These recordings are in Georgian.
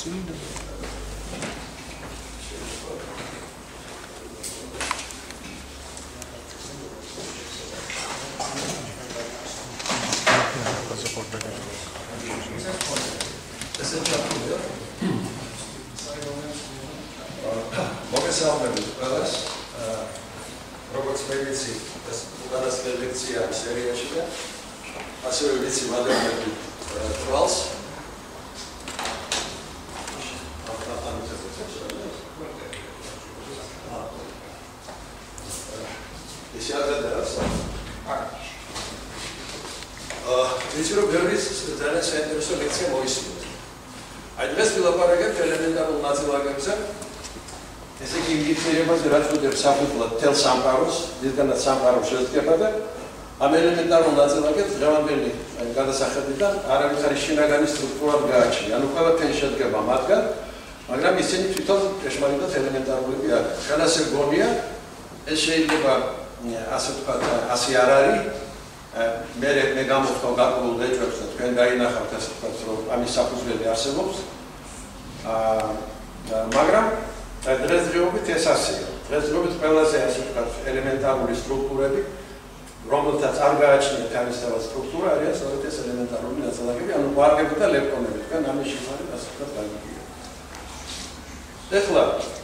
მოგესალმებით ყველას. როგორც მე ვიცი, ეს უკანასკნელი ლექცია სერიაში და ასევე ვიცი მადლობები თვალს. ეს აღადარას. ვიცი რომ ბევრი ძალიან საინტერესო ლექცია მოისმინეთ. აი დღეს ვილაპარაკებთ ელემენტარულ ნაწილაკებზე. ესე იგი მიგწერებაზე რაც უდებს საფუძვლად თელ სამყაროს, დიდგანაც სამყარო შედგება და ამ ელემენტარულ ნაწილაკებს დღევანდელი გადასახედიდან არავითარი შინაგანი სტრუქტურა გააჩნია. ანუ ყველაფერი შედგება მათგან, მაგრამ ისინი თვითონ ჭეშმარიტად ელემენტარულები არიან. განასე გონია, ეს შეიძლება ასე ვთქვათ, ასე არ არის. მე გამოვხდო გარკვეულ ლეჯებს და თქვენ დაინახავთ ასე ვთქვათ, რომ ამის საფუძველი არსებობს. მაგრამ დღესდღეობით ეს ასეა. დღესდღეობით ყველაზე ასე ვთქვათ, ელემენტარული სტრუქტურები, რომელთაც არ გააჩნიათ თავისთავად სტრუქტურა, არიან სწორედ ეს ელემენტარული ნაწილაკები, ანუ კვარკები და ლეპტონები. თქვენ ამის შესახებ ასე ვთქვათ გამიგია. ეხლა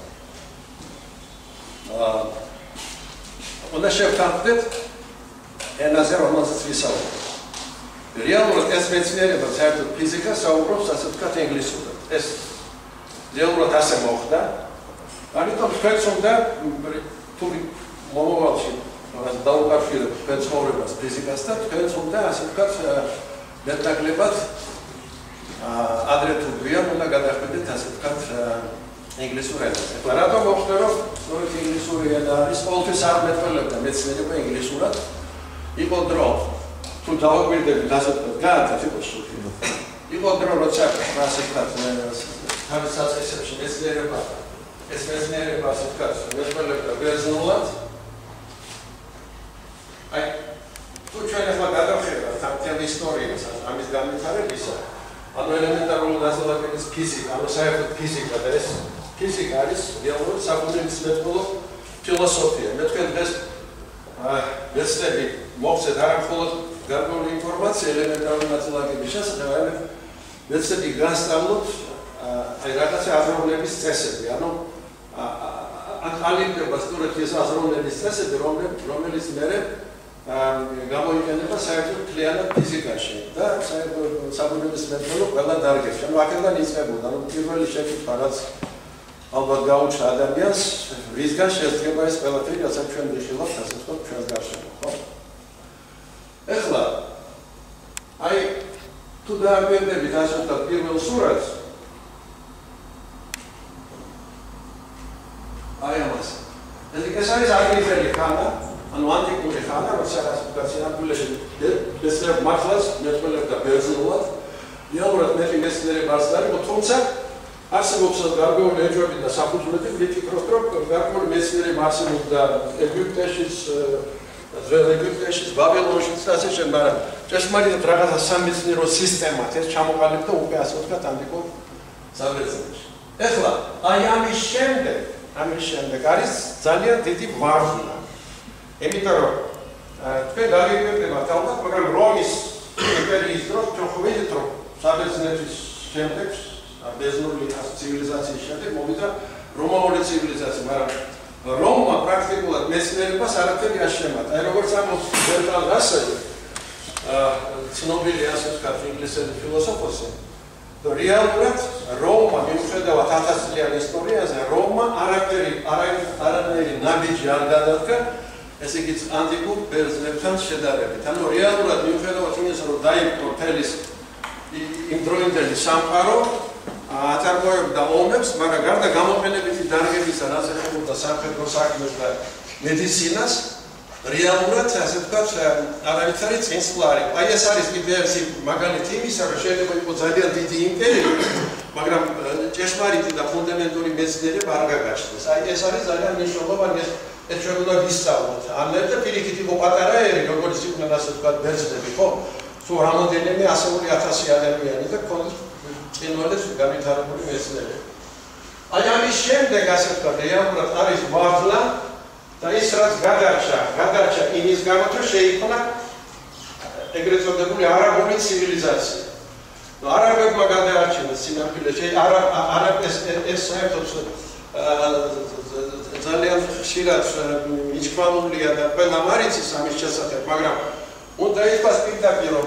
უნდა შევთანხმდეთ ენაზე, რომელზეც ვისაუბრებთ. რეალურად ეს მეცნიერება, საერთოდ ფიზიკა საუბრობს ასე ვთქვათ ინგლისურად. ეს რეალურად ასე მოხდა. ამიტომ თქვენს უნდა თუ მომავალში დაუკავშირებთ თქვენ ცხოვრებას ფიზიკასთან, თქვენს უნდა ასე ვთქვათ მეტნაკლებად ადრე თუ გვიან უნდა გადახვიდეთ ასე ვთქვათ ინგლისურ ენაზე. ეხლა რატომ მოხდა რომ სწორედ ინგლისური ენა არის ყოველთვის არ მეტყველებდა მეცნიერება ინგლისურად? იყო დრო თუ დავაკვირდებით ასე ვთქვათ გააცეთ იყო შუქი. იყო დრო როცა ასე ვთქვათ თავის საწყისებში მეცნიერება ეს მეცნიერება ასე ვთქვათ მეტყველებდა ბერძნულად. აი თუ ჩვენ ახლა გადავხედავთ ამ თემ ისტორიას ამის განვითარებისა, ანუ ელემენტარული ნაწილაკების ფიზიკა, ანუ საერთოდ ფიზიკა და ეს ფიზიკა არის რეალურად საბუნებისმეტყველო ფილოსოფია. მე თქვენ დღეს მეცნები მოგცეთ არა მხოლოდ გარკვეული ინფორმაცია ელემენტარული ნაწილაკების შესახებ, არამედ მეცნები განსწავლოთ აი რაღაცა აზროვნების წესები, ანუ ალინდება სწორედ ეს აზროვნების წესები, რომელიც მერე გამოიყენება საერთოდ მთლიანად ფიზიკაში და საერთოდ საბუნებისმეტყველო ყველა დარგებში. ანუ აქედან იწყებოდა, რომ პირველი შეკითხვა რაც ალბათ გაუჩნდა ადამიანს, რისგან შედგება ეს ყველაფერი, რასაც ჩვენ ვიხილავთ, ასე ვთქვათ, ჩვენს გარშემო, ხო? ეხლა აი თუ დააკვირდებით ასე ვთქვათ პირველ სურათს, აი ამას. ეს არის აგრიფელი ხანა, ანუ ანტიკური ხანა, როცა ასე ვთქვათ, სინამდვილეში მეცნიერება მართლაც მეტყველებდა ბერძნულად, რეალურად მეტი მეცნიერება არც არ იყო, თუმცა არსებობს გარკვეული ეჭვები და საფუძვლები, ვიფიქრობ, რომ გარკვეული მეცნიერება არსებობდა ეგვიპტეშიც, ძველ ეგვიპტეშიც, ბაბილონშიც და ასე შემდეგ, მაგრამ ჭეშმარიტად რაღაცა სამეცნიერო სისტემად ეს ჩამოყალიბდა უკვე ასე ვთქვათ ანტიკურ საბერძნეთში. ეხლა აი ამის შემდეგ არის ძალიან დიდი ვარდნა. იმიტომ რომ თქვენ დაგიკვირდებათ ალბათ, მაგრამ რომის იმპერიის დროს ჩვენ ხო ვიცით, რომ საბერძნეთის შემდეგ ბერძნული ცივილიზაციის შემდეგ მოვიდა რომაული ცივილიზაცია, მაგრამ რომმა პრაქტიკულად მეცნიერებას არაფერი არ შემატა. აი როგორც ამბობს ბერტრან რასელი, ცნობილი ასე ვთქვათ ინგლისელი ფილოსოფოსი, რეალურად რომმა მიუხედავად 1000 წლიან ისტორიაზე, რომმა არანაირი ნაბიჯი არ გადადგა, ესე იგი ანტიკურ ბერძნებთან შედარებით. ანუ რეალურად მიუხედავად იმისა, რომ დაიპყრო მთელი იმ დროინდელი სამყარო, აწარმოებდა ომებს, მაგრამ გარდა გამოყენებითი დარგებისა, რაც ეხებოდა სამხედრო საქმეს და მედიცინას, რეალურად ასე ვთქვათ, არავითარი წინსვლა არ იყო. აი ეს არის კიდევ ერთი მაგალითი იმისა, რომ შეიძლება იყოს ძალიან დიდი იმპერია, მაგრამ ჭეშმარიტი და ფუნდამენტური მეცნიერება არ გაგაჩნდეს. აი ეს არის ძალიან მნიშვნელოვანი, ეს ჩვენ უნდა ვისწავლოთ. ამერ და პირიქით იყო პატარა ერი, როგორც იყვნენ ასე ვთქვათ ბერძნები, ხო? თუ რამოდენიმე ასეული 1000 ადამიანი და ქონდათ ცხინვალებს განვითარებული მეცნიერება. აი ამის შემდეგ ასე ვთქვათ, რეალურად არის მართლა და ის რაც გადარჩა იმის გამო, რომ შეიქმნა ეგრეთ წოდებული არაბული ცივილიზაცია. არაბებმა გადაარჩინეს სინამდვილეში, ეს საერთოდ ძალიან ხშირად მიჩვენებულია და ყველა მარიცის ამის შესახებ, მაგრამ უნდა ითქვას პირდაპირ, რომ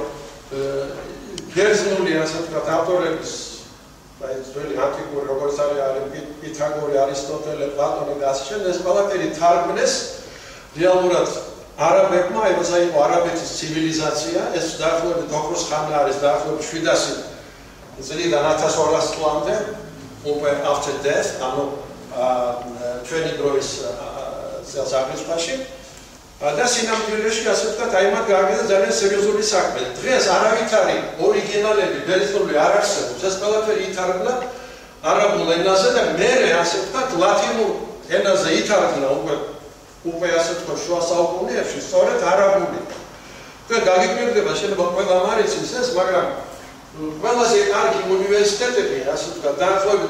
ბერძნული ასე ვთქვათ ავტორების აი ძველი ანტიკური როგორც არის პითაგორე, არისტოტელე, პლატონი და ასე შემდეგ ეს ყველაფერი თარგმნეს რეალურად არაბებმა, ეს იყო არაბეთის ცივილიზაცია, ეს დაახლოებით ოქროს ხანა არის დაახლოებით 700 წლიდან 1200 წლამდე უკვე after death, ანუ ჩვენი დროის წელს აგვისტოში და სინამდვილეში ასე ვთქვათ, აი მათ გააკეთა ძალიან სერიოზული საქმე. დღეს არავითარი ორიგინალები ბერძნული არ არსებობს, ეს ყველაფერი ითარგმნა არაბულ ენაზე და მერე ასე ვთქვათ, ლათინურ ენაზე ითარგმნა უკვე ასე ვთქვათ, შუა საუკუნეებში სწორედ არაბული. და გაგიკვირდება შეიძლება ყველა მარიცის ეს, მაგრამ ყველაზე კარგი უნივერსიტეტები, ასე ვთქვათ, დაახლოებით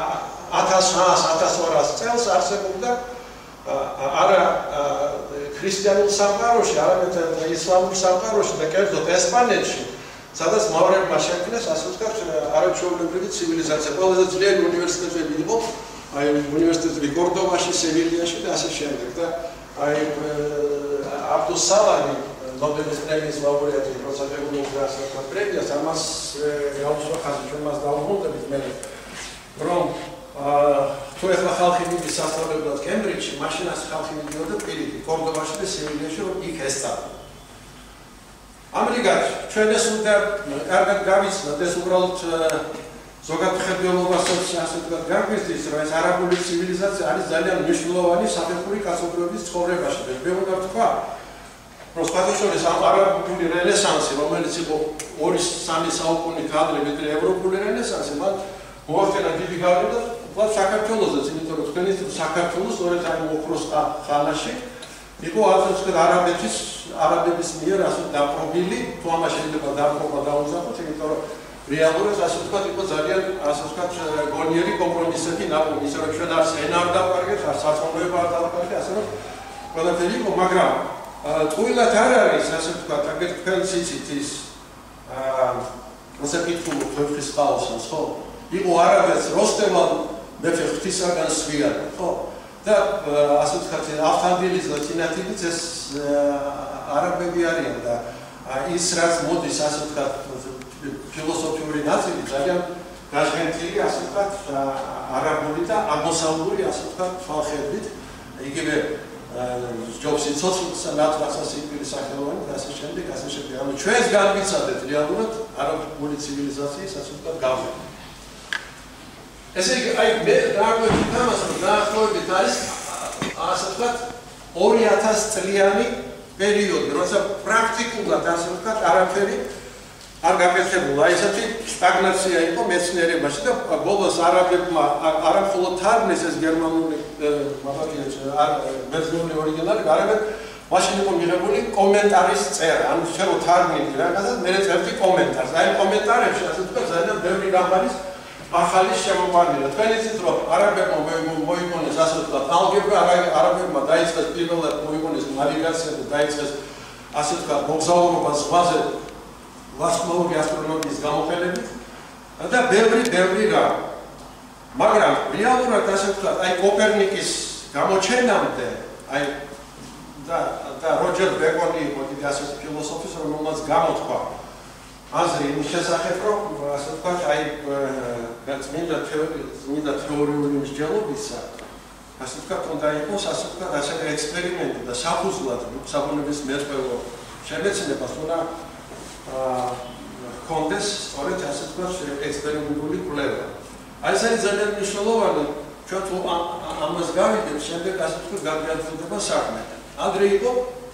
1100-1200 წელს არსებობდა არა ქრისტიანულ სამყაროში, არამედ ისლამურ სამყაროში და კერძოდ ესპანეთში, სადაც მავრებმა შექმნეს, ასე ვთქვათ, არაჩვეულებრივი ცივილიზაცია. ყველაზე ძლიერი უნივერსიტეტები იყო, აი უნივერსიტეტები კორდობაში, სევილიაში და ასე შემდეგ. და აი აბდუსალამი ნობელის პრემიის ლაურეატი, როცა შეგვიძლია ასე ვთქვათ, პრემიას, ამას გაუსვა ხაზი ჩვენ მას დავუბრუნდებით მე, რომ თუ ეხლა ხალხი მიდის სასწავლებლად კემბრიჯში, მაშინ ასე ხალხი მიდიოდა პირიქით, კორდობაში და სევილიაში, რომ იქ ესწავლა. ამრიგად, ჩვენ ეს უნდა კარგად გავიცნოთ, ეს უბრალოდ ზოგადღებულობასაც ასე ვთქვათ გაგვიზრდის, რომ ეს არაბული ცივილიზაცია არის ძალიან მნიშვნელოვანი საფეხური კაცობრიობის ცხოვრებაში. მე უნდა ვთქვა, რომ სხვადასხვა ამ არაბული რენესანსი, რომელიც იყო 2-3 საუკუნით ადრე ვიდრე ევროპული რენესანსი, მათ მოახდინა დიდი გავლენა და საქართველოსაც, იმიტომ რომ თქვენი საქართველოს სწორედ ამ ოქროს ხანაში იყო ასე ვთქვათ არაბების მიერ ასე დაპყრობილი, თუ ამას შეიძლება დაპყრობა დაუძახოთ, იმიტომ რომ რეალურად ასე ვთქვათ იყო ძალიან ასე ვთქვათ გონიერი კომპრომისები ნაპოვნი, ისე რომ ჩვენ არც ენა არ დავკარგეთ, არც საწოლოება არ დავკარგეთ, ასე რომ ყველაფერი იყო, მაგრამ ტყუილად არ არის ასე ვთქვათ, აგერ თქვენ ციცით ის მოსაკითხულო თქვენთვის ხალხს, ხო? იყო არაბეთს როსტევან მეფე ღვთისაგან სვიანი, ხო? და ასე ვთქვათ, ავთანდილის და წინათილიც ეს არაბები არიან და ის რაც მოდის ასე ვთქვათ ფილოსოფიური ნაწილი ძალიან გაჟღენთილი ასე ვთქვათ არაბული და აღმოსავლური ასე ვთქვათ თვალხებით, იგივე ჯობს იცოცხლსა ნათლასა სიკვდილის სახელოვანი და ასე შემდეგ, ასე შემდეგ. ანუ ჩვენს განვიცადეთ რეალურად არაბული ცივილიზაციის ასე ვთქვათ გავლენა. ესე იგი, აი მე დააკვირდით ამას, რომ დაახლოებით არის ასე ვთქვათ 2000 წლიანი პერიოდი, როცა პრაქტიკულად ასე ვთქვათ არაფერი არ გაკეთებულა. აი ესეთი სტაგნაცია იყო მეცნიერებაში და ბოლოს არაბებმა არა მხოლოდ თარგმნეს ეს გერმანული ბერძნული ორიგინალი, არამედ მაშინ იყო მიღებული კომენტარის წერა. ანუ შეიძლება თარგმნილი რაღაცა, მე წერდი კომენტარს. აი კომენტარებში ასე ვთქვათ ძალიან ბევრი რამ არის ახალი შემოყვანილი. თქვენ იცით რომ არაბებმა მოიგონეს ასე ვთქვათ ალგებრა, არაბებმა დაიწყეს პირველად მოიგონეს ნავიგაცია და დაიწყეს ასე ვთქვათ მოგზაურობა ზღვაზე ვარსკვლავური ასტრონომიის გამოყენებით და ბევრი რამ. მაგრამ რეალურად ასე ვთქვათ, აი კოპერნიკის გამოჩენამდე, აი და როჯერ ბეკონი იყო კიდე ასე ფილოსოფის, რომელმაც გამოთქვა აზრი იმის შესახებ, რომ ასე ვთქვათ, აი წმინდა თეორიული მსჯელობისა, ასე ვთქვათ, უნდა იყოს ასე ვთქვათ, ასეთი ექსპერიმენტი და საფუძვლად საბუნების მერწყვევო შემეცნებას უნდა ჰქონდეს სწორედ ასე ვთქვათ ექსპერიმენტული კვლევა. აი ეს არის ძალიან მნიშვნელოვანი, ჩვენ თუ ამას გავიგებთ, შემდეგ ასე ვთქვათ გადაგვიაზრდება საქმე. ადრე იყო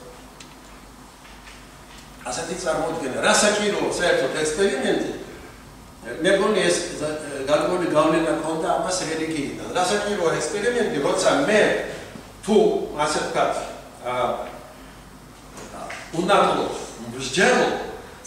ასეთი წარმოდგენა, რა საჭიროა საერთოდ ექსპერიმენტი, მე მგონი ეს გარკვეული გავლენა ჰქონდა ამას რელიგიიდან. რა საჭიროა ექსპერიმენტი, როცა მე თუ ასე ვთქვათ უნაკლოდ მსჯელო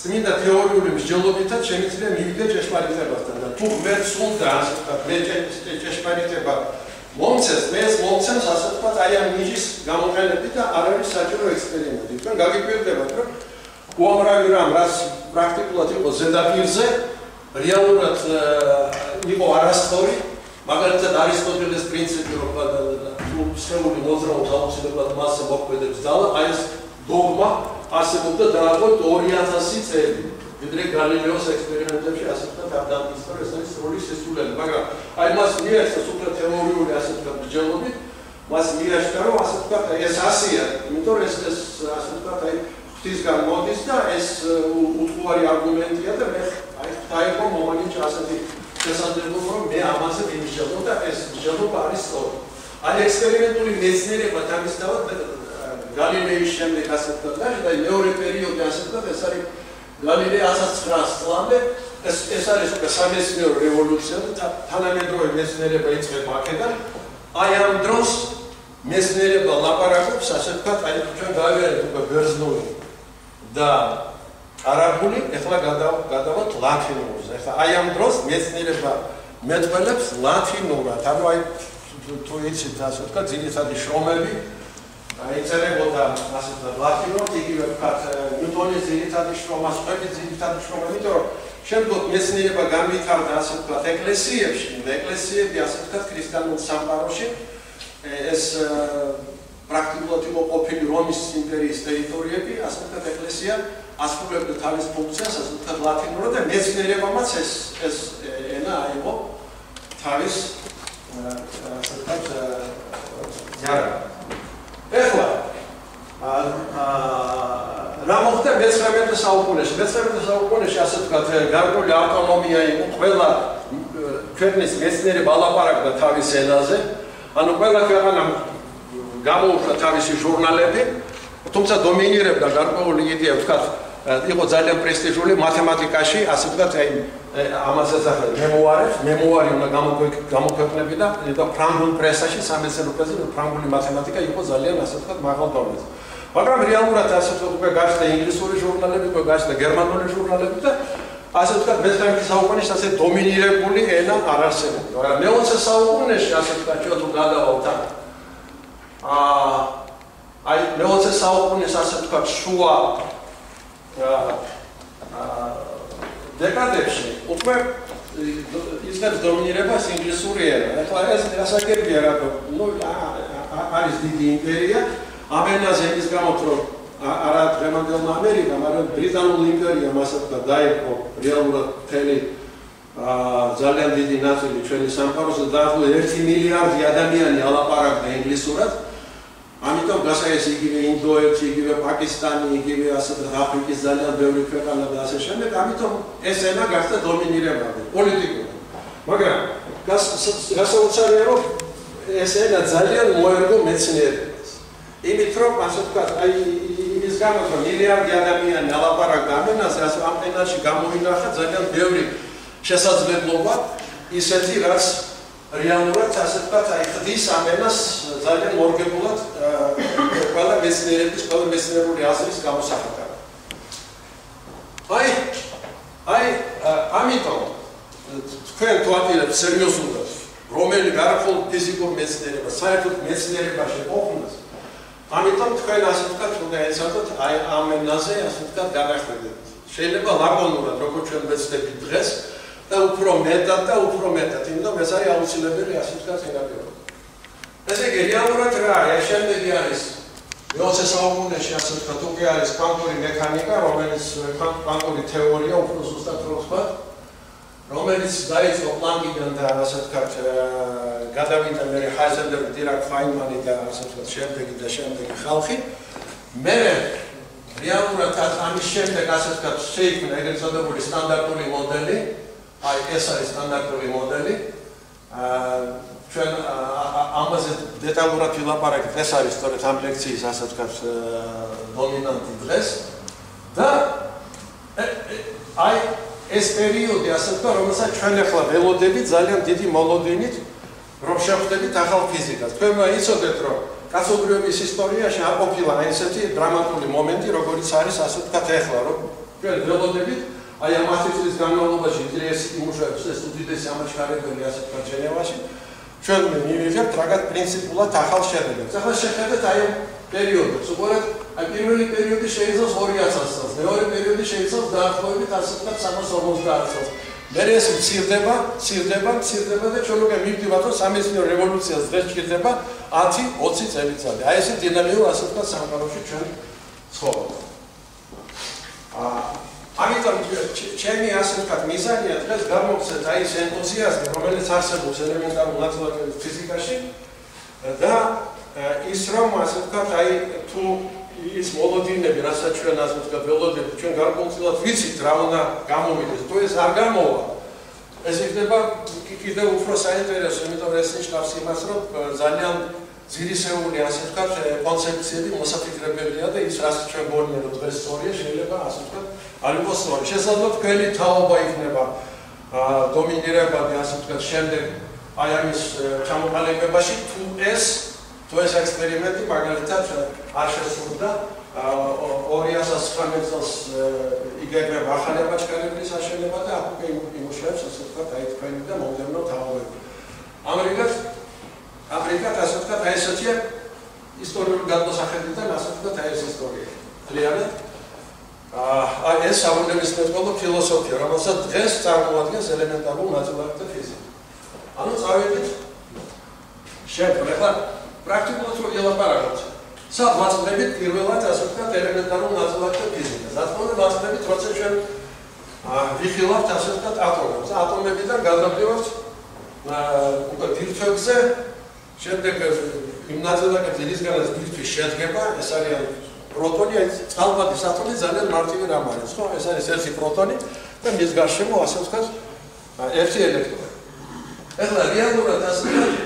წმინდა თეორიული მსჯელობითაც შემიძლია მივიდე ჭეშმარიტებასთან და თუ ღმერთს უნდა ასე ვთქვათ მე ჭეშმარიტება მომცეს მე ეს მომცემს ასე ვთქვათ აი ამ ნიჟის გამოყენებით და არ არის საჭირო ექსპერიმენტი. თქვენ გაგიკვირდებათ რომ უამრავი რამ რაც პრაქტიკულად იყო ზედაპირზე რეალურად იყო არასწორი მაგალითად არისტოტელეს პრინციპი რომ თუ სხეული მოძრაობს აუცილებლად მასზე მოქმედებს ძალა აი ეს დოგმა არსებობდა დაახლოებით 2000 წელი. ვიდრე გალილეოს ექსპერიმენტებში ასე ვთქვათ არ დამტკიცდა ეს არის სრული სისულელი, მაგრამ აი მას მიეცა სუპერ თეორიული ასე ვთქვათ მსჯელობით, მას მიეჩნდა რომ ასე ვთქვათ ეს ასია, იმიტომ რომ ეს ასე ვთქვათ აი ღვთისგან მოდის და ეს უთუარი არგუმენტია და მე აი დაიყო მომანიშ ასეთი შესაძლებლობა რომ მე ამაზე ვიმსჯელო და ეს მსჯელობა არის სწორი. აი ექსპერიმენტული მეცნიერება დამისდავად გალილეის შემდეგ ასე ვთქვათ და მეორე პერიოდი ასე ვთქვათ ეს არის გალილე 1900 წლამდე ეს არის სამეცნიერო რევოლუცია და თანამედროვე მეცნიერება იწყება აქედან აი ამ დროს მეცნიერება ლაპარაკობს ასე ვთქვათ აი ჩვენ გავიარეთ უკვე ბერძნული და არაბული ეხლა გადავთ ლათინურზე ეხლა აი ამ დროს მეცნიერება მეტყველებს ლათინურად ანუ აი თუ იცით ასე ვთქვათ ძირითადი შრომები აიწერებოდა ასე ვთქვათ ლათინურად იგივე ვთქვათ ნიუტონის ძირითადი შრომა, სხვების ძირითადი შრომა, იმიტომ რომ შემდგომ მეცნიერება განვითარდა ასე ვთქვათ ეკლესიებში, ეკლესიები ასე ვთქვათ ქრისტიანულ სამყაროში ეს პრაქტიკულად იყო ყოფილი რომის იმპერიის ტერიტორიები, ასე ვთქვათ ეკლესია ასრულებდა თავის ფუნქციას, ასე ვთქვათ ლათინურად და მეცნიერებამაც ეს ენა აიღო თავის ასე ვთქვათ ზარა. ეხლა რა მოხდა მე-19 საუკუნეში? მე-19 საუკუნეში ასე ვთქვათ გარკვეული ავტონომია იყო, ყველა ქვეყნის მეცნიერება ლაპარაკდა თავის ენაზე, ანუ ყველა ქვეყანამ გამოუშვა თავისი ჟურნალები, თუმცა დომინირებდა გარკვეული იდეა, ვთქვათ, იყო ძალიან პრესტიჟული მათემატიკაში, ასე ვთქვათ, აი ამას ეძახათ მემუარი უნდა გამოქვეყნებინა და ფრანგულ პრესაში სამეცნიერო პრესაში ფრანგული მათემატიკა იყო ძალიან ასე ვთქვათ მაღალ დონეზე. მაგრამ რეალურად ასე ვთქვათ უკვე გაჩნდა ინგლისური ჟურნალები, უკვე გაჩნდა გერმანული ჟურნალები და ასე ვთქვათ მე-19 საუკუნეში ასე დომინირებული ენა არ არსებობდა. მაგრამ მე-20 საუკუნეში ასე ვთქვათ ჩვენ თუ გადავალთ აი მე-20 საუკუნის ასე ვთქვათ შუა დეკადებში უკვე ისეთ დომინირებას ინგლისური ენა. ეხლა ეს გასაგებია რა ნუ არის დიდი იმპერია. ამ ენაზე ის გამოთ რომ არა დღევანდელმა ამერიკამ, მაგრამ ბრიტანული იმპერიამ ასე ვთქვათ დაიპყრო რეალურად მთელი ძალიან დიდი ნაწილი ჩვენი სამყაროს და დაახლოებით 1 მილიარდი ადამიანი ალაპარაკდა ინგლისურად. ამიტომ გასაეს იგივე ინდოეთი, იგივე პაკისტანი, იგივე ასე აფრიკის ძალიან ბევრი ქვეყანა და ასე შემდეგ, ამიტომ ეს ენა გახდა დომინირებადი პოლიტიკურად. მაგრამ გასაოცარია რომ ეს ენა ძალიან მოერგო მეცნიერებას. იმით რომ ასე ვთქვათ, აი ის გამო რომ მილიარდი ადამიანი ალაპარაკდა ამ ენაზე, ასე ამ ენაში გამოინახა ძალიან ბევრი შესაძლებლობა ისეთი რაც რეალურად ასე ვთქვათ, აი ხდის ამ ენას ძალიან მორგებულად ყველა მეცნიერების, ყველა მეცნიერული აზრის გამოსახატად. აი ამიტომ თქვენ თუ აპირებთ სერიოზულად რომელი გარკვეულ ფიზიკურ მეცნიერებას, საერთოდ მეცნიერებაში ყოფნას, ამიტომ თქვენ ასე ვთქვათ, უნდა ეცადოთ აი ამ ენაზე ასე ვთქვათ გადახვიდეთ. შეიძლება ლაგონურად, როგორც ჩვენ ვეცდებით დღეს და უფრო მეტად, იმიტომ ეს არის აუცილებელი ასე ვთქვათ ენაგება. ესე იგი, რეალურად რა არის, შემდეგი არის მე-20 საუკუნეში ასე ვთქვათ, უკვე არის კვანტური მექანიკა, რომელიც კვანტური თეორია, უფრო ზუსტად რო ვთქვათ, რომელიც დაიწყო პლანკიდან და ასე ვთქვათ, გადავიდა მე ჰაიზენბერგი, დირაკ ფაინმანი და ასე ვთქვათ, შემდეგი ხალხი. მე რეალურად ამის შემდეგ ასე ვთქვათ, შეიქმნა ეგრეთ წოდებული სტანდარტული მოდელი. აი ეს არის სტანდარტული მოდელი. ჩვენ ამაზე დეტალურად ვილაპარაკეთ, ეს არის სწორედ ამ ლექციის ასე ვთქვათ დომინანტი დღეს და აი ეს პერიოდი ასე ვთქვათ, რომელსაც ჩვენ ახლა ველოდებით ძალიან დიდი მოლოდინით, რომ შევხვდებით ახალ ფიზიკას. თქვენ იცოდეთ, რომ კაცობრიობის ისტორიაში არ ყოფილა ესეთი დრამატული მომენტი, როგორც არის ასე ვთქვათ ახლა, რომ ჩვენ ველოდებით, აი ამ 10 წლის განმავლობაში ინტერესი იმუშავებს ეს უდიდესი ამაჩქარებელი ასე თქვა ჟენევაში. ჩვენ მივიღებთ რაღაც პრინციპულად ახალ შედეგებს. ახლა შეხედეთ აი ამ პერიოდებს. უბრალოდ აი პირველი პერიოდი შეიძლება 2000 წელს, მეორე პერიოდი შეიძლება დაახლოებით 1950 წელს. მე ეს მცირდება და ჩვენ უკვე მივდივართ რომ სამეცნიერო რევოლუციას დღეს ჭირდება 10-20 წელიწადი. აი ესე დინამიურ ასე ვთქვათ სამყაროში ჩვენ ცხოვრობთ. ამიტომ ჩემი ასე ვთქვათ მიზანია დღეს გამოვხსნათ აი ეს ენთუზიაზმი რომელიც არსებობს ელემენტარულ მათემატიკის ფიზიკაში და ის რომ ასე ვთქვათ აი თუ ის მოლოდინები რასაც ჩვენ ასე ვთქვათ ველოდებით ჩვენ გარკვეულწილად ვიცით რა უნდა გამოვიდეს თუ ეს არ გამოვა ეს იქნება კიდევ უფრო საინტერესო იმიტომ ეს ნიშნავს იმას რომ ძალიან ძირისეული ასე ვთქვათ კონცეფციები მოსაფიქრებელია და ის რაც ჩვენ გონია რომ დღეს სწორია შეიძლება ასე ვთქვათ არ იყოს სწორი. შესაძლოა თქვენი თაობა იქნება დომინირებადი ასე ვთქვათ შემდეგ აი ამის ჩამოყალიბებაში თუ ეს ექსპერიმენტი მაგალითად არ შესრულდა 2019 წელს იგეგმება ახალი ამაჩქარებლის აშენება და აქ უკვე იმუშავებს ასე ვთქვათ აი თქვენი და მომდევნო თაობები. ამერიკად ასე ვთქვათ აი ესეთია ისტორიული გადმოსახედიდან ასე ვთქვათ აი ეს ისტორია. ძალიანად ეს საბუნებისმეტყველო ფილოსოფია, რომელსაც დღეს წარმოადგენს ელემენტარულ მათემატიკა და ფიზიკა. ანუ წავედით შემდგომ ახლა პრაქტიკულად რო ელაპარაკოთ. სად ვაწყდებით პირველად ასე ვთქვათ ელემენტარულ მათემატიკა და ფიზიკას. რა თქმა უნდა ვაწყდებით როცა ჩვენ ვიხილავთ ასე ვთქვათ ატომებს. ატომებიდან გადავდივართ უკვე ბირთვებზე, შემდეგ იმ ნაწილაკებზე რისგანაც ბირთვი შედგება, ეს არის პროტონი, აი წყალბადის ატომი ძალიან მარტივი რამ არის, ხო? ეს არის ერთი პროტონი და მის გარშემო ასე ვთქვათ ერთი ელექტრონი. ეხლა რეალურად ასე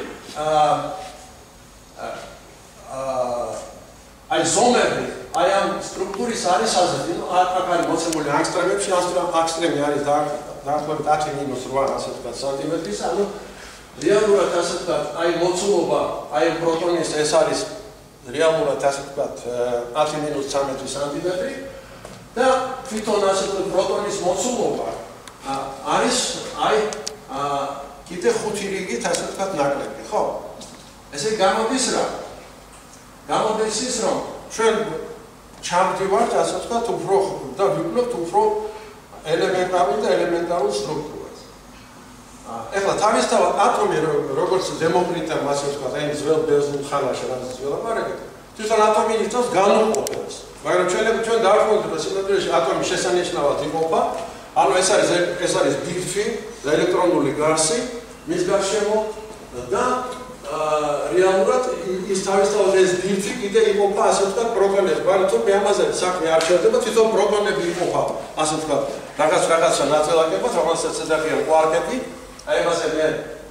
აი ზომები, აი ამ სტრუქტურის არის აზრი, ნუ აქ არის მოცემული ანგსტრემებში, ანგსტრემი არის დაახლოებით 10-8 ასე ვთქვათ სანტიმეტრის, ანუ რეალურად ასე ვთქვათ, აი მოცულობა, აი პროტონის ეს არის რეალურად ასე ვთქვათ 10-13 სანტიმეტრი და თვითონ ასე ვთქვათ პროტონის მოცულობა არის აი კიდე 5 რიგით ასე ვთქვათ ნაკლები, ხო? ესე გამოდის რა? გამოდის ის რომ ჩვენ ჩამდივართ ასე ვთქვათ უფრო და ვიკლობთ უფრო ელემენტარულ სტრუქტურას. ეხლა თავისთავად ატომი როგორც დემოკრიტამ ასე ვთქვათ, აი ძველ ბერძნულ ხანაში რაც ველაპარაკეთ, თვითონ ატომი ნიშნავს განუყოფას. მაგრამ ჩვენ დავაკვირდით რომ სიმდიდრეში ატომი შესანიშნავად იყოფა, ანუ ეს არის ბირთვი და ელექტრონული გარსი, მის გარშემო და რეალურად ის თავისთავად ეს ბირთვი კიდე იყოფა ასე ვთქვათ პროტონებს, მაგრამ თუ მე ამაზე საქმე არ შეძება, თვითონ პროტონები იყოფა ასე ვთქვათ რაღაცა ნაწილაკებად, რომელსაც ეძახიან კვარკები. აი მასე მე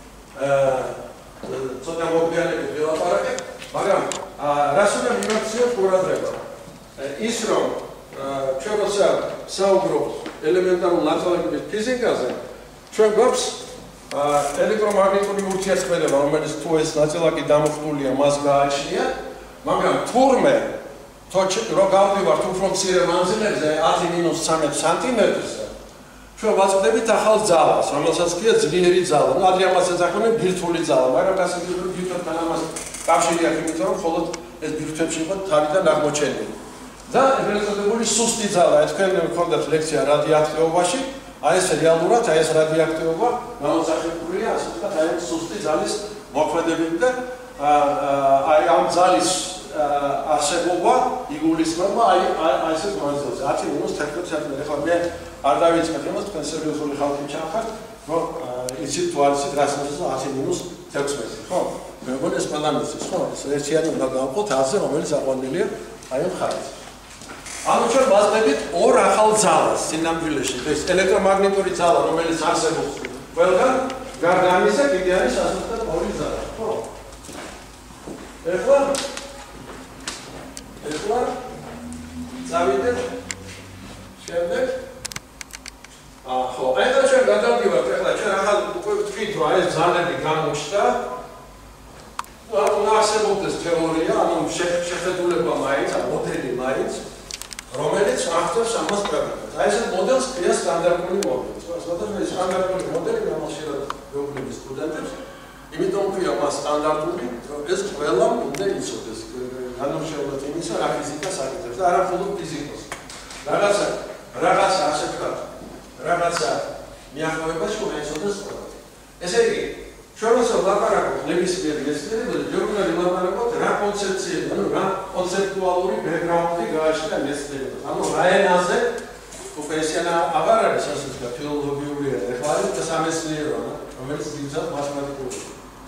ცოტა მოგვიანებით ველაპარაკებ, მაგრამ რას უნდა მიმოქციოთ ყურადღება. ის რომ ჩვენ როცა საუბრობთ ელემენტარულ ნაწილაკების ფიზიკაზე, ჩვენ გვაქვს ელექტრომაგნიტური ურთიერთქმედება, რომელიც თუ ეს ნაწილაკი დამოხტულია, მას გააჩნია, მაგრამ თურმე რო გავდივართ უფრო მცირე მანძილებზე 10-13 სანტიმეტრზე, ჩვენ ვაწყდებით ახალ ძალას, რომელსაც ქვია ძლიერი ძალა. ნუ ადრე ამას ეძახიან ბირთვული ძალა, მაგრამ გასაგებია ბირთვებთან ამას კავშირი აქვს, იმიტომ რომ მხოლოდ ეს ბირთვებში იყო თავიდან აღმოჩენილი. და ეგრეთ წოდებული სუსტი ძალა, თქვენ გქონდათ ლექცია რადიოაქტიობაში, აი ეს რეალურად, აი ეს რადიოაქტიობა გამოსახებულია, ასე ვთქვათ, აი ეს სუსტი ძალის მოქმედებით და აი ამ ძალის არსებობა იგულისხმება აი ესეთ მანძილზე 10-11 სანტიმეტრი. ეხლა მე არ დავიწყებ იმას, თქვენ სერიოზული ხალხი ჩახართ, რომ იცით თუ არ იცით რას ნიშნავს 10-16, ხო? მე მგონი ეს ყველამ იცის, ხო? ეს ერთიანი უნდა გავყოთ აზრი, რომელიც აყვანილია აი ამ ხარჯზე. ანუ ჩვენ ვაწყდებით ორ ახალ ძალას სინამდვილეში, ეს ელექტრომაგნიტური ძალა, რომელიც არსებობს ყველგან, გარდა ამისა კიდე არის ასე ვთქვათ ორი ძალა, ხო? ეხლა წავიდეთ შემდეგ ხო, აი და ჩვენ გადავდივართ, ეხლა ჩვენ ახალ უკვე ვთქვით, რომ აი ეს ძალები გამოჩნდა. ანუ არსებობს თეორია, ანუ შეხედულება მაინც, მოდელი მაინც, რომელიც ახდენს ამას პროგრამას. აი ეს მოდელს ქვია სტანდარტული მოდელი. სხვადასხვა სტანდარტული მოდელი გამოხშირა გეოგრაფიის სტუდენტებს, იმიტომ ქვია მას სტანდარტული, რომ ეს ყველამ უნდა იცოდეს. განსხვავებით იმისა, რა ფიზიკას აკეთებს და არა მხოლოდ ფიზიკას. რაღაცა ასე ვთქვათ, რაღაცა მიახლოებაში უნდა იცოდეს ყველა. ესე იგი, ჩვენ როცა ვლაპარაკობთ ნებისმიერ მეცნიერებაზე, ჯერ უნდა ვილაპარაკოთ რა კონცეფციები, ანუ რა კონცეპტუალური ბექგრაუნდი გააჩნია მეცნიერებას. ანუ რა ენაზე პროფესია აღარ არის ასე ვთქვათ, ფილოლოგიური ენა, ეხლა არის სამეცნიერო ენა, რომელიც ძირითადად მათემატიკურია.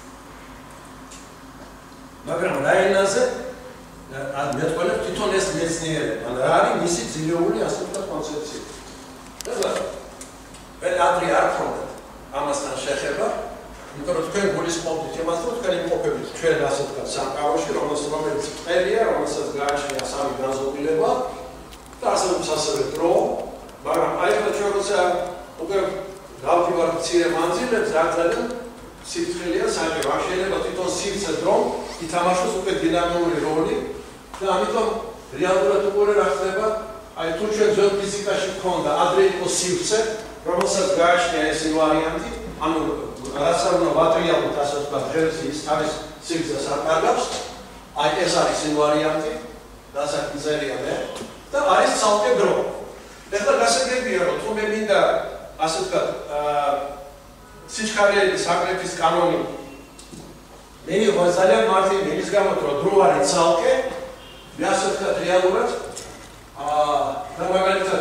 მაგრამ რა ენაზე მეტყველებს თვითონ ეს მეცნიერება, ანუ რა არის მისი ძირეული ასე ვთქვათ კონცეფცია. ეხლა პედაგოგი არ ხდება ამასთან შეხება, იმიტომ რომ თქვენ გულისხმობთ იმას, რომ თქვენ იმყოფებით ჩვენ ასე ვთქვათ სამყაროში, რომელიც ყელია, რომელსაც გააჩნია სამი განზომილება და ასევე დრო, მაგრამ აი ახლა ჩვენ როცა უკვე გავდივართ მცირე მანძილებს, ძალიან სიფრთხილეა საჭირო. არ შეიძლება თვითონ სივრცე დრო ითამაშოს უკვე დინამიური როლი და ამიტომ რეალურად უკვე რა ხდება, აი თუ ჩვენ ძველ ფიზიკაში გქონდა ადრე იყო სივრცე, რომელსაც გააჩნია ეს ვარიანტი, ანუ რაცა უნდა ვატრიალოთ ასე ვთქვათ, ღერს ის თავის სივრცეს აკარგავს, აი ეს არის ვარიანტი, დასაკმზერია მე და არის ცალკე დრო. ეხლა გასაგებია, რომ თუ მე მინდა ასე ვთქვათ, სიჩქარეების აკრეფის კანონი მე იყო ძალიან მარტივი, ის გამო რომ დრო არის ცალკე, მე ასე ვთქვათ რეალურად და მაგალითად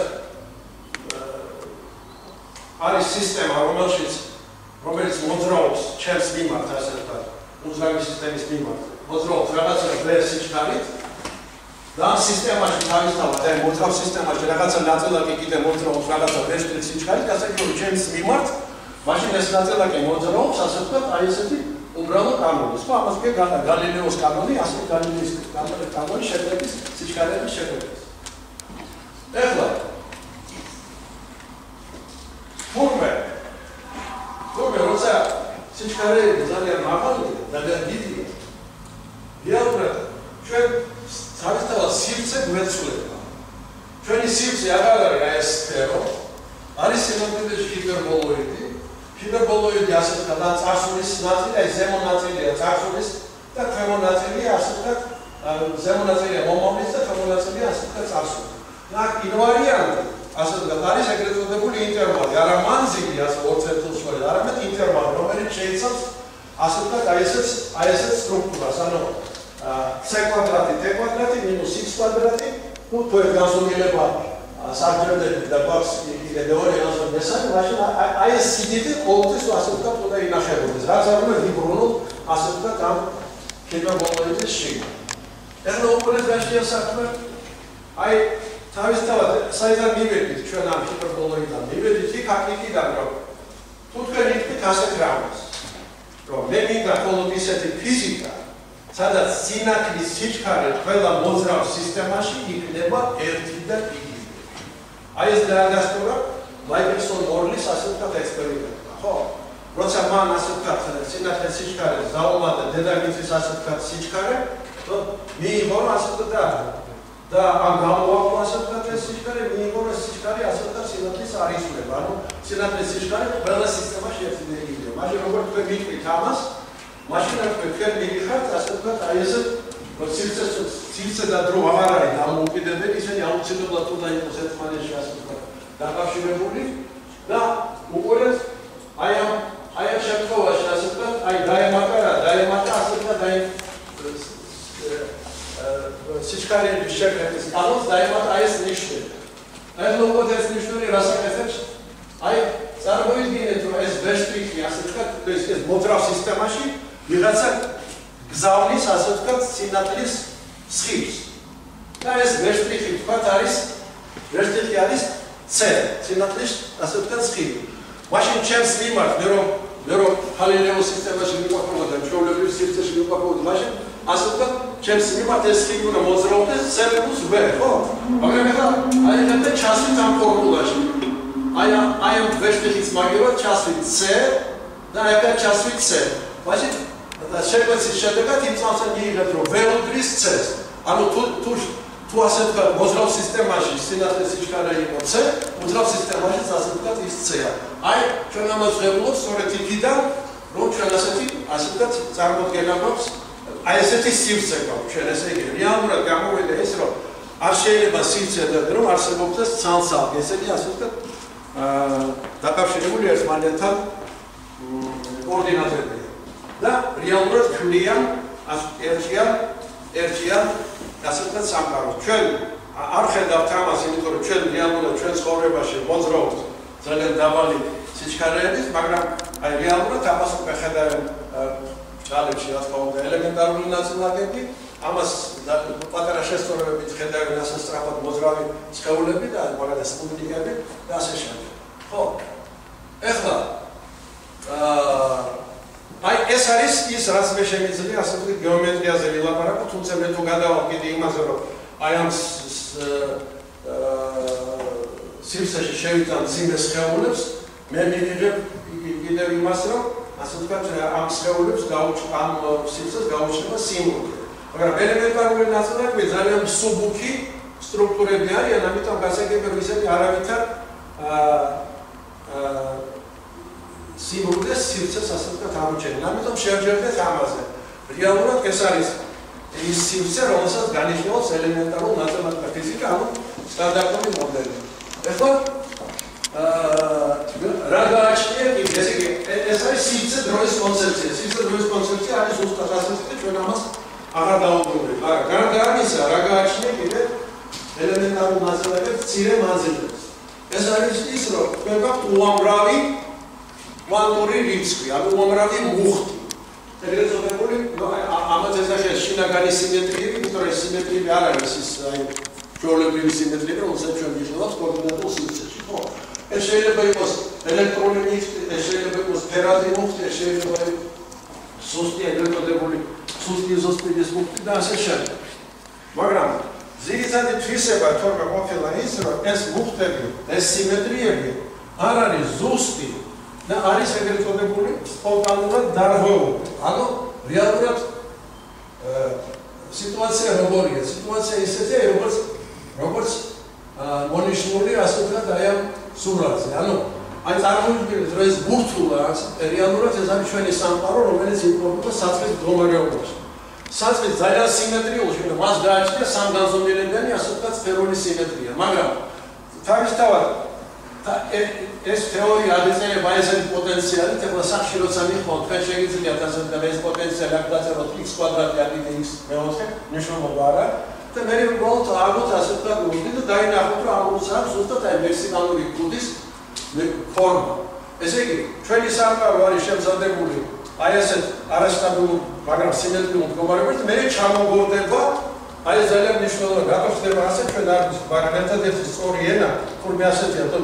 არის სისტემა, რომელიც მოძრაობს ჩემს მიმართ, ასე ვთქვათ, უძრავი სისტემის მიმართ, მოძრაობს რაღაცა ბლეს სიჩქარით და ამ სისტემაში თავისთავად, აი მოძრავ სისტემაში რაღაცა ნაწილაკი კიდე მოძრაობს რაღაცა ბლეს სიჩქარით, ასე რომ ჩემს მიმართ, მაშინ ეს ნაწილაკი მოძრაობს, ასე ვთქვათ, აი ესეთი უბრალო კანონი. სხვა ამას კი გალილეოს კანონი, ასე გალილეის კანონი შედგების სიჩქარეების შედგების. ეხლა თურმე როცა სიჩქარეები ძალიან მაღალია, ძალიან დიდია, რეალურად ჩვენ თავისთავად სივრცე გვეცვლება. ჩვენი სივრცე აღარ არის აი ეს სფერო, არის სინამდვილეში ჰიპერბოლოიდი. ჰიპერბოლოიდი ასე ვთქვათ, წარსულის ნაწილი, აი ზემო ნაწილია წარსულის და ქვემო ნაწილია ასე ვთქვათ, ზემო ნაწილია მომავლის და ქვემო ნაწილია ასე ვთქვათ წარსული. და ინვარიანტი ასე ვთქვათ, არის ეგრეთ წოდებული ინტერვალი, არა მანძილი ასე ორ წერტილს შორის, არამედ ინტერვალი, რომელიც შეიცავს ასე ვთქვათ, აი ესეთ სტრუქტურას, ანუ c კვადრატი t კვადრატი მინუს x კვადრატი, თუ ეს განსხვავება საბჭოები და გვაქვს კიდე მეორე განსხვავებები, მაშინ აი ეს სიდიდე ყოველთვის ასე ვთქვათ, უნდა ინახებოდეს, რაც არ უნდა ვიბრუნოთ ასე ვთქვათ ამ ჰიპერბოლოიდის შიგნით. ეხლა უყურეს გაშია საქმე, აი თავისთავად საიდან მივედით ჩვენ ამ ჰიპერბოლოიდიდან, მივედით იქიდან, რომ თუ თქვენ იტყვით ასეთ რამეს, რომ მე მინდა მხოლოდ ისეთი ფიზიკა, სადაც სინათლის სიჩქარე ყველა მოძრავ სისტემაში იქნება ერთი და იგივე. აი ეს დაადასტურა მაიკლსონ-მორლის ასე ვთქვათ ექსპერიმენტმა, ხო? როცა მან ასე ვთქვათ სინათლის სიჩქარე ზაუმა და დედამიწის ასე ვთქვათ სიჩქარე, მიიღო ასე ვთქვათ და ამ გამოაყო ასე ვთქვათ ეს სიჩქარე, მიიღო ეს სიჩქარე ასე ვთქვათ სინათლის არ იცვლება, ანუ სინათლის სიჩქარე ყველა სისტემაში ერთი და იგივეა. მაშინ როგორ თქვენ მიტყვით ამას, მაშინ თქვენ მიგიხართ ასე ვთქვათ აი ეს რომ სივრცე და დრო აღარ არის დამოუკიდებელი, ისინი აუცილებლად უნდა იყოს ერთმანეთში ასე ვთქვათ დაკავშირებული და უყურეთ აი ამ შემთხვევაში ასე ვთქვათ აი დაემატა ასე ვთქვათ აი სიჩქარეების შეკრების კანონს დაემატა აი ეს ნიშნები. აი ლოგოთ ეს ნიშნები რას აკეთებს? აი წარმოიდგინეთ რომ ეს ვეშტრიხი ასე ვთქვათ ეს მოძრავ სისტემაში ვიღაცა გზავნის ასე ვთქვათ სინათლის სხივს. და ეს ვეშტრიხი ვთქვათ არის C, სინათლის ასე ვთქვათ სხივი. მაშინ ჩემს მიმართ მე რომ გალილეოს სისტემაში მივაყავდა და ჩვეულებრივ სივრცეში მივაყავდა, მაშინ ასე ვთქვათ ჩემს მიმართ ეს სხივი უნდა მოძრაობდეს C + V, ხო? მაგრამ ეხლა აი ეს ჩასვით ამ ფორმულაში. აი ამ ვეშტრიხის მაგივრად ჩასვით C და ეხლა ჩასვით C. მაშინ და შეგვეცის შედეგად იმ წამსა მიიღეთ რომ V უდრის C-ს. ანუ თუ თუ ასე ვთქვათ, მოძრავ სისტემაში სინათლის სიჩქარე იყო C, მოძრავ სისტემაში ასე ვთქვათ ის C-ა. აი, ჩვენ ამას ვღებულობთ სწორედ იქიდან, რომ ჩვენ ასე ვთქვათ, წარმოდგენა გვაქვს, აი ესეთი სივრცე გვაქვს ჩვენ, ესე იგი, რეალურად გამოვიდა ის, რომ არ შეიძლება სივრცე რომ არსებობდეს ცალ-ცალკე, ესე იგი, ასე ვთქვათ, დაკავშირებული ერთმანეთთან კოორდინატები. და რეალურად ქმნიან ერთიან ასე ვთქვათ სამყაროს. ჩვენ არ ხედავთ ამას, იმიტომ რომ ჩვენ რეალურად ჩვენ ცხოვრებაში მოძრაობთ ძალიან დაბალი სიჩქარეებით, მაგრამ აი რეალურად ამას უკვე ხედავენ ჭალებში, რა თქმა უნდა, ელემენტარული ნაწილაკები, ამას პატარა შესწორებებით ხედავენ ასე სწრაფად მოძრავი სხეულები და მაგალითად სპუტნიკები და ასე შემდეგ. ხო. ეხლა აი ეს არის ის რაც მე შემიძლია ასე ვთქვი გეომეტრიაზე ვილაპარაკო, თუმცა მე თუ გადავალ კიდე იმაზე, რომ აი ამ სივრცეში შევიტან მძიმე სხეულებს, მე მივიღებ კიდევ იმას, რომ ასე ვთქვათ ამ სხეულებს ამ სივრცეს გაუჩნდება სიმბოლო. მაგრამ ელემენტარული ნაწილაკები ძალიან მსუბუქი სტრუქტურები არიან, ამიტომ გასაგებია რომ ისეთი არავითარ სიმბოლოს სივრცეს ასე ვთქვათ ამოჩენენ. ამიტომ შევჯერდეთ ამაზე. რეალურად ეს არის ის სივრცე, რომელსაც განიშნავს ელემენტარულ ნაწილაკთა ფიზიკა, ანუ სტანდარტული მოდელი. ეხლა რა გააჩნია კი ესე იგი ეს არის სივრცე დროის კონცეფცია. სივრცე დროის კონცეფცია არის ზუსტად ასე ვთქვით, ჩვენ ამას აღარ დავუბრუნდით. მაგრამ გარდა ამისა, რა გააჩნია კიდე ელემენტარულ ნაწილაკებს მცირე მანძილებს. ეს არის ის, რომ ჩვენ გვაქვს უამრავი კვანტური რიცხვი, ანუ უამრავი მუხტი. ეგრეთ წოდებული, ამას ეძახიან შინაგანი სიმეტრიები, იმიტომ რომ სიმეტრიები არ არის ის აი ჩვეულებრივი სიმეტრიები, რომელსაც ჩვენ ვიხილავთ კოორდინატულ სივრცეში, ხო? ეს შეიძლება იყოს ელექტრონული მუხტი, ეს შეიძლება იყოს ფერადი მუხტი, ეს შეიძლება იყოს სუსტი ეგრეთ წოდებული სუსტი მუხტი და ასე შემდეგ. მაგრამ ძირითადი თვისება თორემ ყოფილა ის, რომ ეს მუხტები, ეს სიმეტრიები არ არის ზუსტი და არის ეგრეთ წოდებული სპონტანურად დარღვეული. ანუ რეალურად სიტუაცია როგორია? სიტუაცია ისეთია, როგორც მონიშნული ასე ვთქვათ აი ამ სურათზე. ანუ აი წარმოვიდგინეთ, რომ ეს ბურთულა რეალურად ეს არის ჩვენი სამყარო, რომელიც იმყოფება საწყის მდგომარეობაში. საწყის ძალიან სიმეტრიულში, მას გააჩნია სამგანზომილებიანი ასე ვთქვათ სფერული სიმეტრია, მაგრამ თავისთავად ეს თეორია ადეწერება ესეთი პოტენციალით, ეხლა სახში როცა მიხმოვთ, თქვენ შეგიძლიათ ასე ვთქვათ ეს პოტენციალი აქ დაწეროთ x კვადრატი აქ x მეოთხე, მნიშვნელობა არა და მე უბრალოდ აღვთ ასე ვთქვათ ლუდი და დაინახოთ, რომ ამას აქვს ზუსტად აი მექსიკანური კუდის ფორმა. ესე იგი, ჩვენი სამყარო არის შემზადებული აი ასეთ არასტაბილურ, მაგრამ სიმეტრიულ მდგომარეობაში, მე ჩამოგორდება აი ეს ძალიან მნიშვნელოვანი, რატო ხდება ასე ჩვენ არ ვიცით, მაგრამ ერთადერთი სწორი ენა, თურმე ასეთია, რომ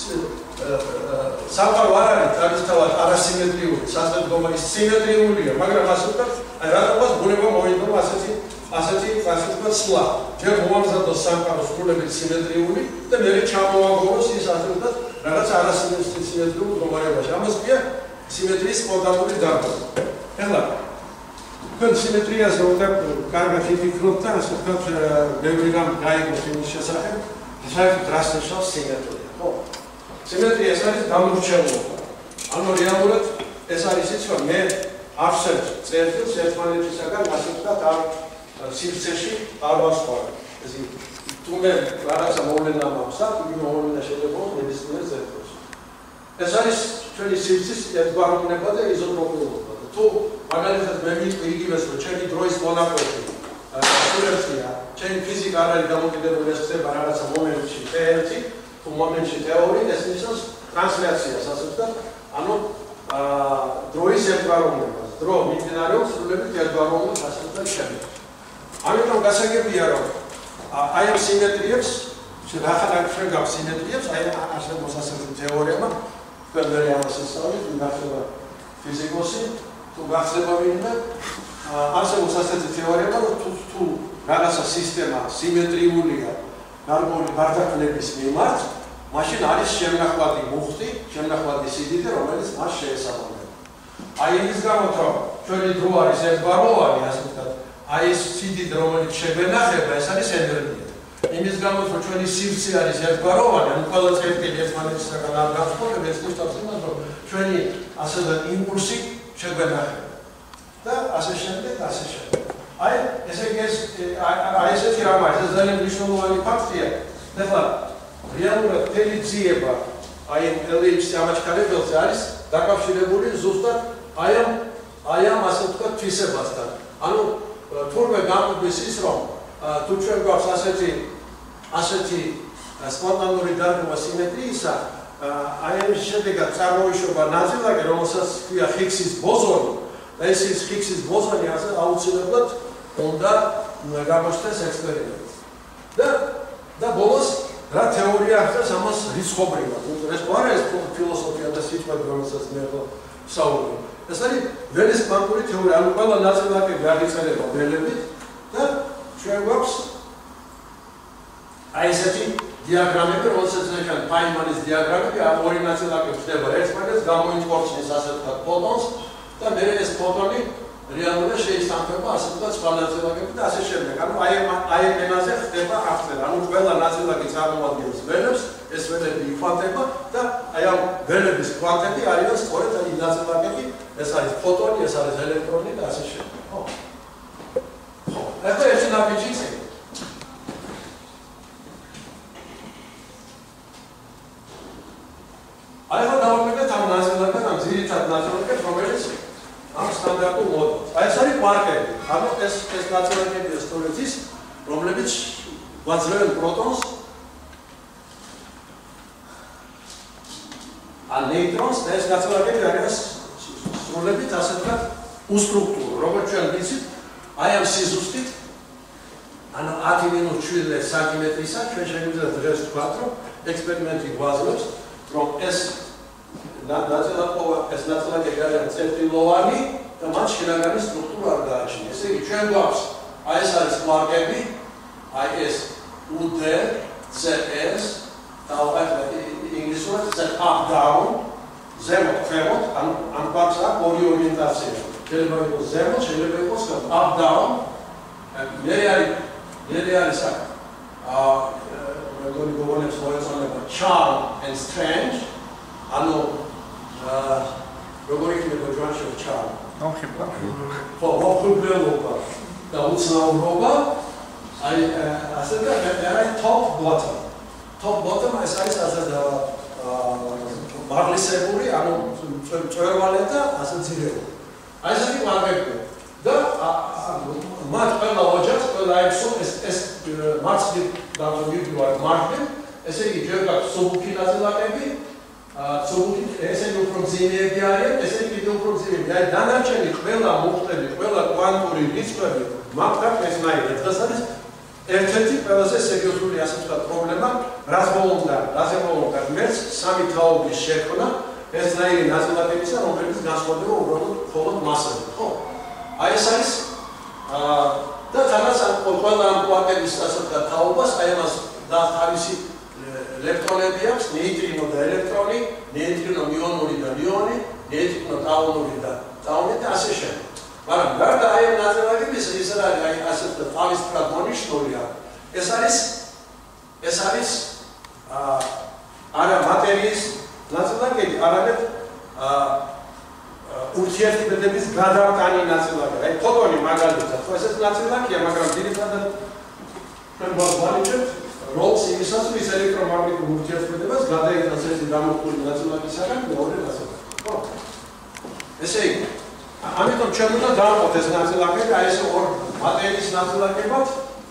სამყარო არ არის თავისთავად არასიმეტრიული, საზოგადოება ის სიმეტრიულია, მაგრამ ასე ვთქვათ, აი რატომაც ბუნება მოინდომა ასეთი ვთქვათ სვლა. ჯერ მოამზადოს სამყარო სრულებით სიმეტრიული და მე ჩამოაგოროს ის ასე ვთქვათ რაღაც არასიმეტრიულ მდგომარეობაში. ამას ქვია სიმეტრიის სპონტანური დარღვევა. ეხლა თქვენ სიმეტრიაზე უნდა კარგად იფიქროთ და ასე ვთქვათ ბევრი რამ გაიგოთ იმის შესახებ, საერთოდ რას ნიშნავს სიმეტრია, ხო? სიმეტრია ეს არის დამორჩენილობა. ანუ რეალურად ეს არის ის, რომ მე ავსებთ წერტილს ერთმანეთისაგან ასე ვთქვათ ამ სივრცეში არ ვასწავლებ. ეს იგი თუ მე რაღაცა მოვლენა მაქვს, იგი მოვლენა შეიძლება იყოს ნებისმიერ წერტილში. ეს არის ჩვენი სივრცის ერთგვაროვნება და იზოტროპიულობა. თუ მაგალითად მე მივიტყვი იგივეს, რომ ჩემი დროის მონაკვეთი სურათია, ჩემი ფიზიკა არ არის დამოკიდებული, ეს ხდება რაღაცა მომენტში T1, თუ მომენტში T2, ეს ნიშნავს ტრანსლაციას, ასე ვთქვათ, ანუ დროის ერთგვაროვნებას. დრო მიმდინარეობს სრულებით ერთგვაროვნებას, ასე ვთქვათ, შემდეგ. ამიტომ გასაგებია, რომ აი ამ სიმეტრიებს, რახან ჩვენ გვაქვს სიმეტრიებს, აი არსებობს ასეთი თეორემა, თქვენ ამას ისწავლით, გახსება ფიზიკოსი, თუ გახსება ვინმე, არსებობს ასეთი თეორემა, რომ თუ რაღაცა სისტემა სიმეტრიულია გარკვეული გარდაქმნების მიმართ, მაშინ არის შემნახვადი მუხტი, შემნახვადი სიდიდე, რომელიც მას შეესაბამება. აი იმის გამო, რომ ჩვენი დრო არის ერთგვაროვანი, ასე ვთქვათ, აი ეს სიდიდე, რომელიც შეგვენახება, ეს არის ენერგია. იმის გამო რომ ჩვენი სივრცე არის ერთგვაროვანი, ანუ ყველა წერტილი ერთმანეთისგან არ განსხვავდება, ეს ნიშნავს იმას, რომ ჩვენი ასე და იმპულსი შეგვენახება. და ასე შემდეგ, ასე შემდეგ. აი, ესე იგი აი ესეთი რამ არის, ეს ძალიან მნიშვნელოვანი ფაქტია. ეხლა რეალურად მთელი ძიება აი ელიფსი ამაჩქარებელზე არის დაკავშირებული ზუსტად აი ამ ასე ვთქვათ თვისებასთან. ანუ თურმე გამოვიდეს ის, რომ თუ ჩვენ გვაქვს ასეთი სპონტანური დარგვა სიმეტრიისა, აი ამის შედეგად წარმოიშობა ნაწილაკი, რომელსაც ქვია ჰიგსის ბოზონი, და ეს ის ჰიგსის ბოზონი აუცილებლად უნდა გამოჩნდეს ექსპერიმენტში. და ბოლოს რა თეორია ახდენს ამას რიცხობრივად. ეს არ არის ფილოსოფია და სიტყვები, რომელსაც მე ვსაუბრობ. ეს არის ველის კვანტური თეორია, ანუ ყველა ნაწილაკები აღიწერება ველებით და ჩვენ გვაქვს აი ესეთი დიაგრამები, რომელსაც ეხლა ფაინმანის დიაგრამები, ორი ნაწილაკი ხდება ერთმანეთს, გამოიმპორტებს ასე ვთქვათ ფოტონს და მე ეს ფოტონი რეალურად შეისწავლება ასე ვთქვათ სხვა ნაწილაკები და ასე შემდეგ. ანუ აი ენაზე ხდება აღწერა. ანუ ყველა ნაწილაკი წარმოადგენს ველებს, ეს ველები იკვანტება და აი ამ ველების კვანტები არიან სწორედ აი ნაწილაკები, ეს არის ფოტონი, ეს არის ელექტრონი და ასე შემდეგ. ხო. ახლა ეს ნაბიჯი წინ. აი ახლა დავამკვიდრეთ ამ ნაწილაკებს, ამ ძირითად ნაწილაკებს, რომელიც ამ სტანდარტულ მოდელს. აი ეს არის კვარკები. ანუ ეს ნაწილაკებია სწორედ ის, რომლებიც გვაძლევენ პროტონს ან ნეიტრონს და ეს ნაწილაკები არის სრულებით ასე ვთქვათ უსტრუქტურო. როგორც ჩვენ ვიცით, აი ამ სიზუსტით ანუ 10-7 სანტიმეტრისა ჩვენ შეგვიძლია დღეს ვთქვათ, რომ ექსპერიმენტი გვაძლევს, რომ ეს ნაწილაკები არიან წერტილოვანი და მათ შინაგანი სტრუქტურა არ გააჩნია. ესე იგი, ჩვენ გვაქვს აი ეს არის კვარკები, აი ეს UD, CS და ინგლისურად ეს up down, ზემოთ, ქვემოთ, ამ კვარკს აქვს ორი ორიენტაცია. შეიძლება იყოს ზემოთ, შეიძლება იყოს up down. მე არის აქ როგორი გოგონებს მოეწონება charm and strange. ანუ როგორი იქნება ჯვარში charm? ხო, მოხიბლელობა და უცნაურობა. აი ასე და არის top bottom. Top bottom ეს არის ასე და მაღლისებური, ანუ წვერვალე და ასე ძირეული. აი ესეთი კვარკები. და მათ ყველა ოჯახს, ყველა ეს მარცხნივ დამკვიდრებად მარცხნივ, ესე იგი ჯერ გაქვს სუბუქი ნაწილაკები, სუბუქი ესენი უფრო მძიმეები არიან, ესენი კიდევ უფრო მძიმეები. აი დანარჩენი ყველა მუხტები, ყველა კვანტური რიცხვები მაგდაკ ესნაირად. დღეს არის ერთ-ერთი ყველაზე სერიოზული ასე ვთქვათ პრობლემა, რაც ბოლომდან ღმერთს სამი თაობის შექმნა ესნაირი ნაწილაკებისა, რომლებიც განსხვავდება უბრალოდ მხოლოდ მასებით, ხო? აი ეს არის და თანაც ყველა ამ კვანტების ასე ვთქვათ თაობას, აი ამას და თავისი ელექტრონები აქვს, ნეიტრინო და ელექტრონი, ნეიტრინო მიონური და მიონი, ნეიტრინო ტაუნური და ტაუნი და ასე შემდეგ. მაგრამ გარდა აი ამ ნაწილაკების ის არის აი ასე ვთქვათ თავისუფლად მონიშნულია. ეს არის არა მატერიის ნაწილაკები, არამედ ურთიერთობების გადამტანი ნაწილაკია. აი ფოტონი მაგალითად, ხო ეს ნაწილაკია, მაგრამ ძირითადად ჩვენ ვავალებთ როლს იმისას, რომ ის ელექტრომაგნიტურ ურთიერთობებას გადაიტანს ერთი დამოუკიდებელი ნაწილაკისაგან მეორე ნაწილაკი. ხო? ესე იგი, ამიტომ ჩვენ უნდა დავყოთ ეს ნაწილაკები, აი ეს ორ მატერიის ნაწილაკებად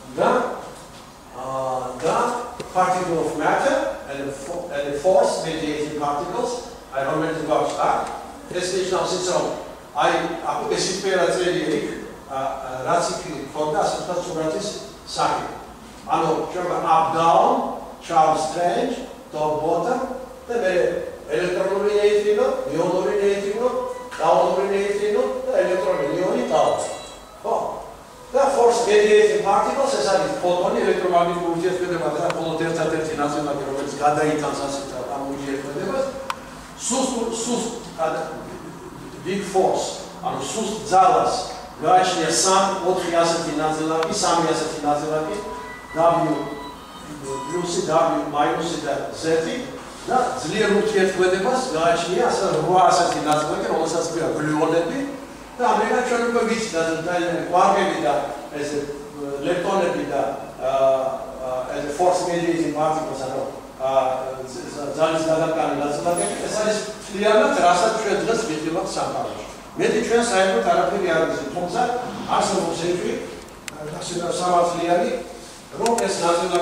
და particle of matter and force mediated particles, აი რომელიც გვაქვს აქ. ეს ნიშნავს ის, რომ აი ეს სფერო წერია იქ, რაც იქ ხონდა ასე ვთქვათ სურათის სახით. ანუ ჩვენ up down, charm strange, top bottom და მე ელექტრონული ნეიტრინო, მიონური ნეიტრინო, ტაუნური ნეიტრინო და ელექტრონული მიონი ტაუნი. ხო? და force mediated particles ეს არის ფოტონი, ელექტრომაგნიტური ურთიერთობა და მხოლოდ ერთადერთი ნაწილაკი, რომელიც გადაიტანს ასე ვთქვათ ამ ურთიერთობას. სუსტ big force, ანუ სუსტ ძალას გააჩნია 3-4 ასეთი ნაწილაკი, 3 ასეთი ნაწილაკი, W პლუსი და მაინუსი და z-ი და ძლიერ ურთიერთქმედებას გააჩნია ასე 800-ი ნაწილი, რომელსაც ქვია გლიონები და ამერიკა ჩვენ უკვე ვიცით და კვარკები და ეს ლექტონები და ეს force mediating particles ანუ ძალის გადამტანი ნაწილაკები ეს არის მთლიანად რასაც ჩვენ დღეს ვიღებთ სამყაროში. მეტი ჩვენ საერთოდ არაფერი არ ვიცით, თუმცა არსებობს ეჭვი სამართლიანი რომ ეს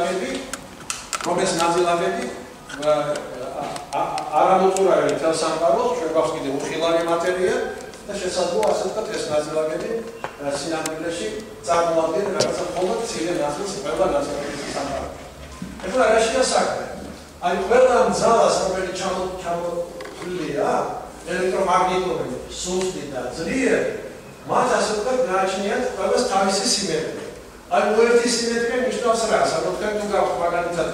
ნაწილაკები არამოწურავი თელ სამყაროს ჩვენ გვაქვს კიდევ უხილავი მატერია და შესაძლოა ასე ვთქვათ ეს ნაწილაკები სინამდვილეში წარმოადგენენ რაღაცა მხოლოდ მცირე ნაწილს ყველა ნაწილაკის სამყაროში. ეხლა რა შეა საქმე? აი ყველა ძალას რომელიც ჩამოთვლილია ელექტრომაგნიტური სუსტი და ძლიერი მათ ასე ვთქვათ გააჩნიათ ყველას თავისი სიმეტრია. აი უერთი სიმეტრია ნიშნავს რას? ანუ თქვენ თუ გაქვთ მაგალითად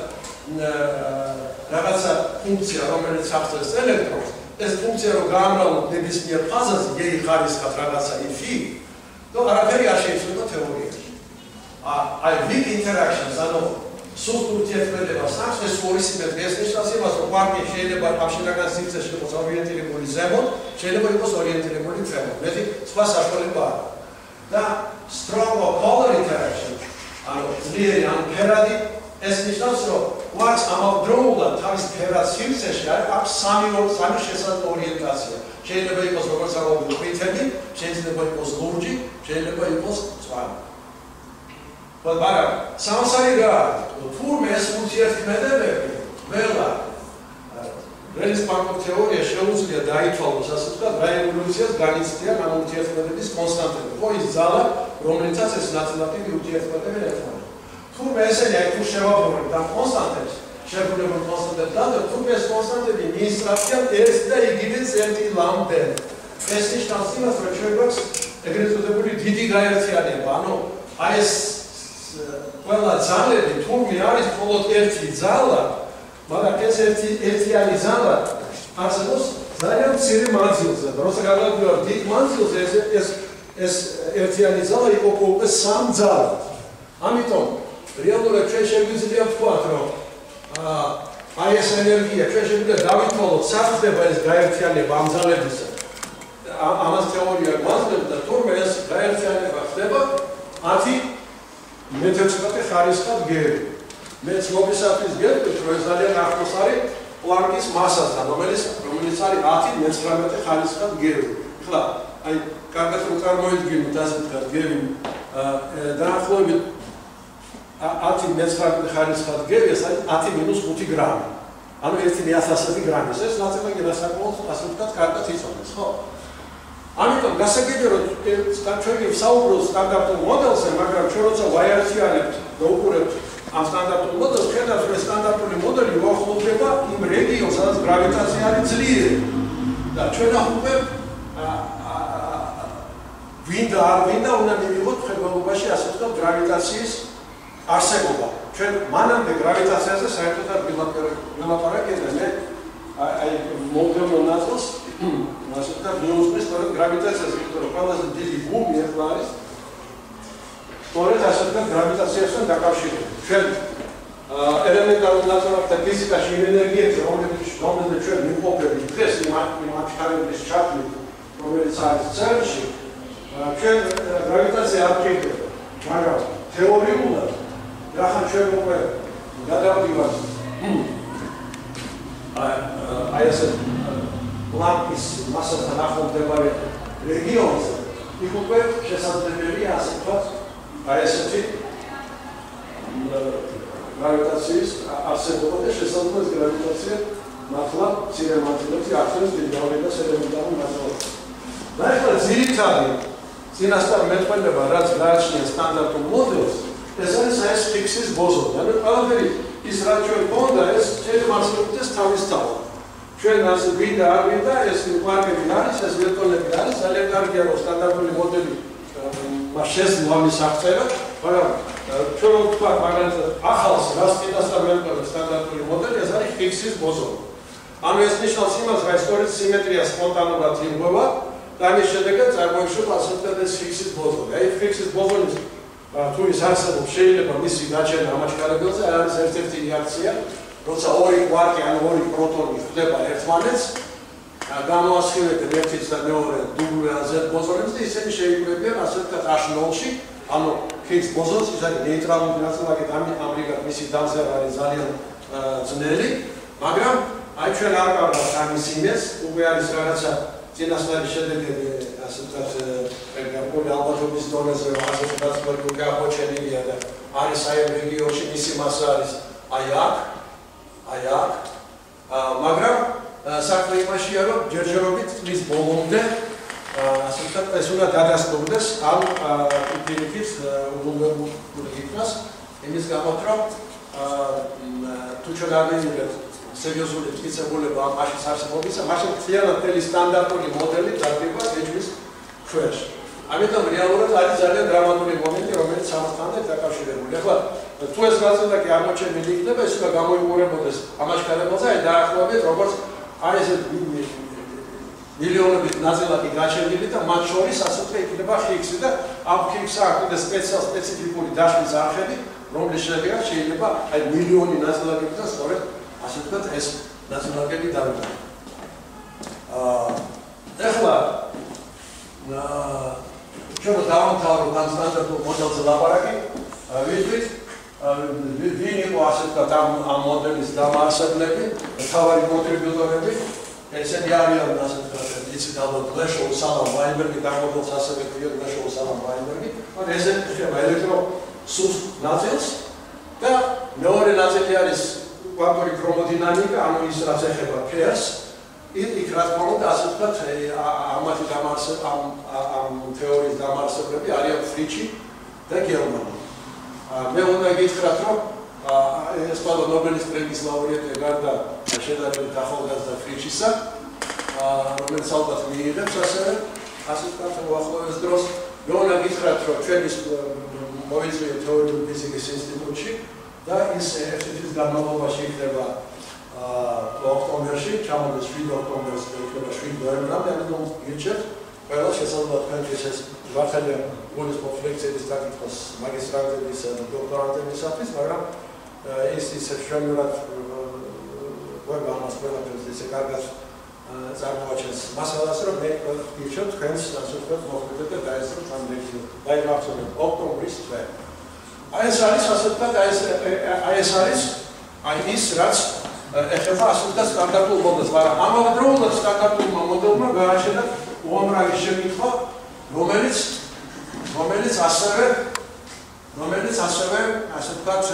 რაღაცა ფუნქცია რომელიც ახდენს ელექტრონს ეს ფუნქცია რომ გაამრავლოთ ნებისმიერ ფაზაზე გეი ხარისხად რაღაცა იფი და არაფერი არ შეიძლება თეორიაში. აი big interactions ანუ სუსტ ურთიერთქმედებას აქვს ეს ორი სიმეტრია ეს ნიშნავს იმას რომ კვარკი შეიძლება აბსოლუტურად სივრცეში იყოს ორიენტირებული ზემოთ შეიძლება იყოს ორიენტირებული ქვემოთ მეტი სხვა საშუალება არა და strong or polar interaction ანუ ძლიერი ან ფერადი ეს ნიშნავს რომ კვარკს ამავდროულად თავის ფერად სივრცეში აქვს სამი შესაძლო ორიენტაცია შეიძლება იყოს როგორც აღნიშნული ყვითელი შეიძლება იყოს ლურჯი შეიძლება იყოს მწვანე მაგრამ სამსარი რა თურმე ეს ურთიერთქმედებები ყველა რელის კვანტურ თეორია შეუძლია დაითვალოს ასე ვთქვათ რა ევოლუციას განიცდიან ამ ურთიერთქმედების კონსტანტები ხო ის ძალა რომლითაც ეს ნაწილაკები ურთიერთქმედებენ ერთმანეთს თურმე ესენი აი თუ შევაბრუნებთ ამ კონსტანტებს შეგვიძლია კონსტანტებს და თურმე ეს კონსტანტები მიისწრაფიან ერთ და იგივე წერტილ ლამბდენ ეს ნიშნავს იმას რომ ჩვენ გვაქვს ეგრეთ წოდებული დიდი გაერთიანება ანუ აი ეს ყველა ძალები თურმე არის მხოლოდ ერთი ძალა მაგრამ ეს ერთიანი ძალა არსებობს ძალიან მცირე მანძილზე და როცა გადავიდეთ დიდ მანძილზე ეს ერთიანი ძალა იყოფა უკვე სამ ძალად ამიტომ რეალურად ჩვენ შეგვიძლია ვთქვათ რომ აი ეს ენერგია ჩვენ შეგვიძლია დავითვალოთ საფრთხება ეს გაერთიანება ამ ძალებისა ამას თეორია გვაძლევს და თურმე ეს გაერთიანება ხდება 10 მე-16 ხარისხად გერი. მე ცნობისათვის გეტყვით, რომ ეს ძალიან ახლოს არის პლანკის მასასთან, რომელიც არის 10 მე-19 ხარისხად გერი. ახლა, აი, კარგად რომ წარმოიდგინოთ ასე ვთქვათ, გერი დაახლოებით 10 მე-19 ხარისხად გერი, ეს არის 10-5 გრამი. ანუ 1/1000 გრამის. ეს ნაწილაკი რასაკმაოდ ასე ვთქვათ, კარგად იწონეს, ხო? ამიტომ გასაგებია რომ ჩვენ ვსაუბრობთ სტანდარტულ მოდელზე, მაგრამ ჩვენ როცა ვაერთიანებთ და უყურებთ ამ სტანდარტულ მოდელს, ხედავთ რომ სტანდარტული მოდელი უახლოვდება იმ რეგიონს, სადაც გრავიტაცია არის ძლიერი. და ჩვენ აღვქვევთ ვინდა არ ვინდა უნდა მივიღოთ ხელმძღვანელობაში ასე ვთქვათ გრავიტაციის არსებობა. ჩვენ მანამდე გრავიტაციაზე საერთოდ არ ვილაპარაკეთ მე აი მომდევნო ნაწილს ასე ვთქვათ მიუძღვის სწორედ გრავიტაციას, იმიტომ რომ ყველაზე დიდი ბუმი ახლა არის სწორედ ასე ვთქვათ გრავიტაციასთან დაკავშირებით. ჩვენ ელემენტარულ ნაწილაკთა ფიზიკაში იმ ენერგიებზე, რომელზეც ჩვენ ვიმყოფებით დღეს იმ აჩქარებლის ჩათვლით, რომელიც არის CERN-ში, ჩვენ გრავიტაცია არ გვჭირდება, მაგრამ თეორიულად რახან ჩვენ უკვე გადავდივართ აი ესე პლანკის მასასთან ახლომდებარე რეგიონზე, იქ უკვე შესაძლებელია ასე ვთქვათ, აი ესეთი გრავიტაციის არსებობა და შესაძლოა ეს გრავიტაცია მართლა მცირე მანძილებში ახდენს დიდ გავლენას ელემენტარულ ნაწილაკებს. და ახლა ძირითადი წინასწარ მეტყველება, რაც გააჩნია სტანდარტულ მოდელს, ეს არის ეს ფიქსის ბოზონი. ანუ ყველაფერი ის რაც ჩვენ გქონდა, ეს შეიძლება არსებობდეს თავისთავად. ჩვენ ასე ვიდა არ ვიდა, ეს კვარკები არის, ეს ლექტონები არის, ძალიან კარგია რომ სტანდარტული მოდელი მას შეძლო ამის აღწერა, მაგრამ ჩვენ რო ვთქვათ მაგალითად ახალს რას წინასწარ მეტყველებს სტანდარტული მოდელი, ეს არის ფიქსის ბოზონი. ანუ ეს ნიშნავს იმას, რომ სწორედ სიმეტრია სპონტანურად ირღვევა და ამის შედეგად წარმოიშვება ასე ვთქვათ ეს ფიქსის ბოზონი. აი ფიქსის ბოზონის თუ ის არსებობს, შეიძლება მისი გაჩენა ამაჩქარებელზე, არის ერთ-ერთი რეაქცია, როცა ორი კვარკი ან ორი პროტონი ხდება ერთმანეთს, გამოასხივებენ ერთის და მეორე დუბლ ან ზედ ბოზონებს და ისინი შეიკრებიან ასე ვთქვათ H0-ში, ანუ Higgs ბოზონს, ის არის ნეიტრალური ნაწილაკი, ამრიგად მისი დამზადება არის ძალიან ძნელი, მაგრამ აი ჩვენ არ გავყავთ ამის იმედს, უკვე არის რაღაცა წინასწარი შედეგები, ასე ვთქვათ, გარკვეული ალბათობის დონეზე, ასე ვთქვათ, უკვე აღმოჩენილია და არის აი ამ რეგიონში მისი მასა არის აი აქ, მაგრამ საქმე იმაშია, რომ ჯერჯერობით წლის ბოლომდე, ასე ვთქვათ, ეს უნდა დადასტურდეს ამ პირიქით უზრუნველყოფილი იქნას, იმის გამო, რომ თუ ჩვენ არ მივიღებთ სერიოზული მტკიცებულება ამ მაშინ არსებობისა, მაშინ მთლიანად მთელი სტანდარტული მოდელი დადგება ეჭვის ქვეშ. ამიტომ რეალურად არის ძალიან დრამატული მომენტი, რომელიც ამასთან დაკავშირებული. ახლა თუ ეს ნაწილაკი აღმოჩენილი იქნება, ეს უნდა გამოიყურებოდეს ამაშქარებელზე, აი დაახლოებით როგორც აი ეს მილიონობით ნაწილაკი გაჩენილი და მათ შორის ასე ვთქვათ იქნება Higgs-ი და ამ Higgs-ს აქვს სპეციფიკური დაშლის არხები, რომლის შედეგად შეიძლება აი მილიონი ნაწილაკებიდან სწორედ ასე ვთქვათ ეს ნაწილაკები დავიღოთ. ახლა ჩვენ დავამთავროთ ამ სტანდარტულ მოდელზე ლაპარაკი, ვიტყვით ვინ იყო ასე ვთქვათ ამ მოდელის დამაარსებლები, მთავარი კონტრიბიუტორები, ესენი არიან ასე ვთქვათ, იცით ალბათ გლეშოუ სალამ ვაინბერგი და მოდელს ასევე ქვია გლეშოუ სალამ ვაინბერგი, ან ეს ეხება ელექტროსუს ნაწილს და მეორე ნაწილი არის კვანტური ქრომოდინამიკა, ანუ ის რაც ეხება ფერს, იქ რა თქმა უნდა ასე ვთქვათ, ამათი ამ თეორიის დამაარსებლები არიან ფრიჩი და გერმანი. მე უნდა გითხრათ, რომ ეს ყველა ნობელის პრემიის ლაურეატი გარდა შედარებით ახალგაზრდა ფრიჩისა, რომელიც ალბათ მიიღებს ასევე ასე ვთქვათ უახლოეს დროს. მე უნდა გითხრათ, რომ ჩვენ ის მოვიწვიეთ თეორიული ფიზიკის ინსტიტუტში და ის ერთ-ერთი განმავლობაში იქნება ოქტომბერში, ჩამოდის 7 ოქტომბერს და იქნება 7 ნოემბრამდე, ამიტომ გირჩევთ ყველა შესაძლოა თქვენთვის ეს ვახელია გულისხმობს ლექციების დაკითხვას მაგისტრანტების და დოქტორანტებისათვის, მაგრამ ის ჩვენურად ვებ ამას ყველაფერს ისე კარგად წარმოაჩენს მასალას, რომ მე გირჩევთ თქვენს ასე ვთქვათ მოხდეთ და დაესწროთ ამ ლექციას. დაიმახსოვრეთ ოქტომბრის თვე. აი ეს არის ასე ვთქვათ, აი ეს არის აი ის რაც ეხება ასე ვთქვათ სტანდარტულ მოდელს, მაგრამ ამავდროულად სტანდარტულმა მოდელმა გააჩენა უამრავი შეკითხვა, რომელიც ასევე ასე ვთქვათ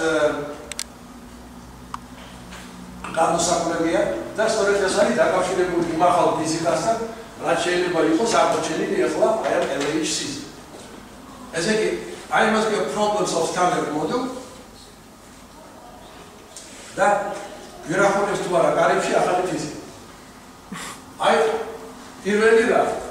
განუსაკუთრებია და სწორედ ეს არის დაკავშირებული იმ ახალ ფიზიკასთან, რაც შეიძლება იყოს აღმოჩენილი ახლა აი ამ LHC-ზე. ესე იგი, აი მას ქვია problems of standard model და გვირახონებს თუ არა კარებში ახალი ფიზიკა. აი პირველი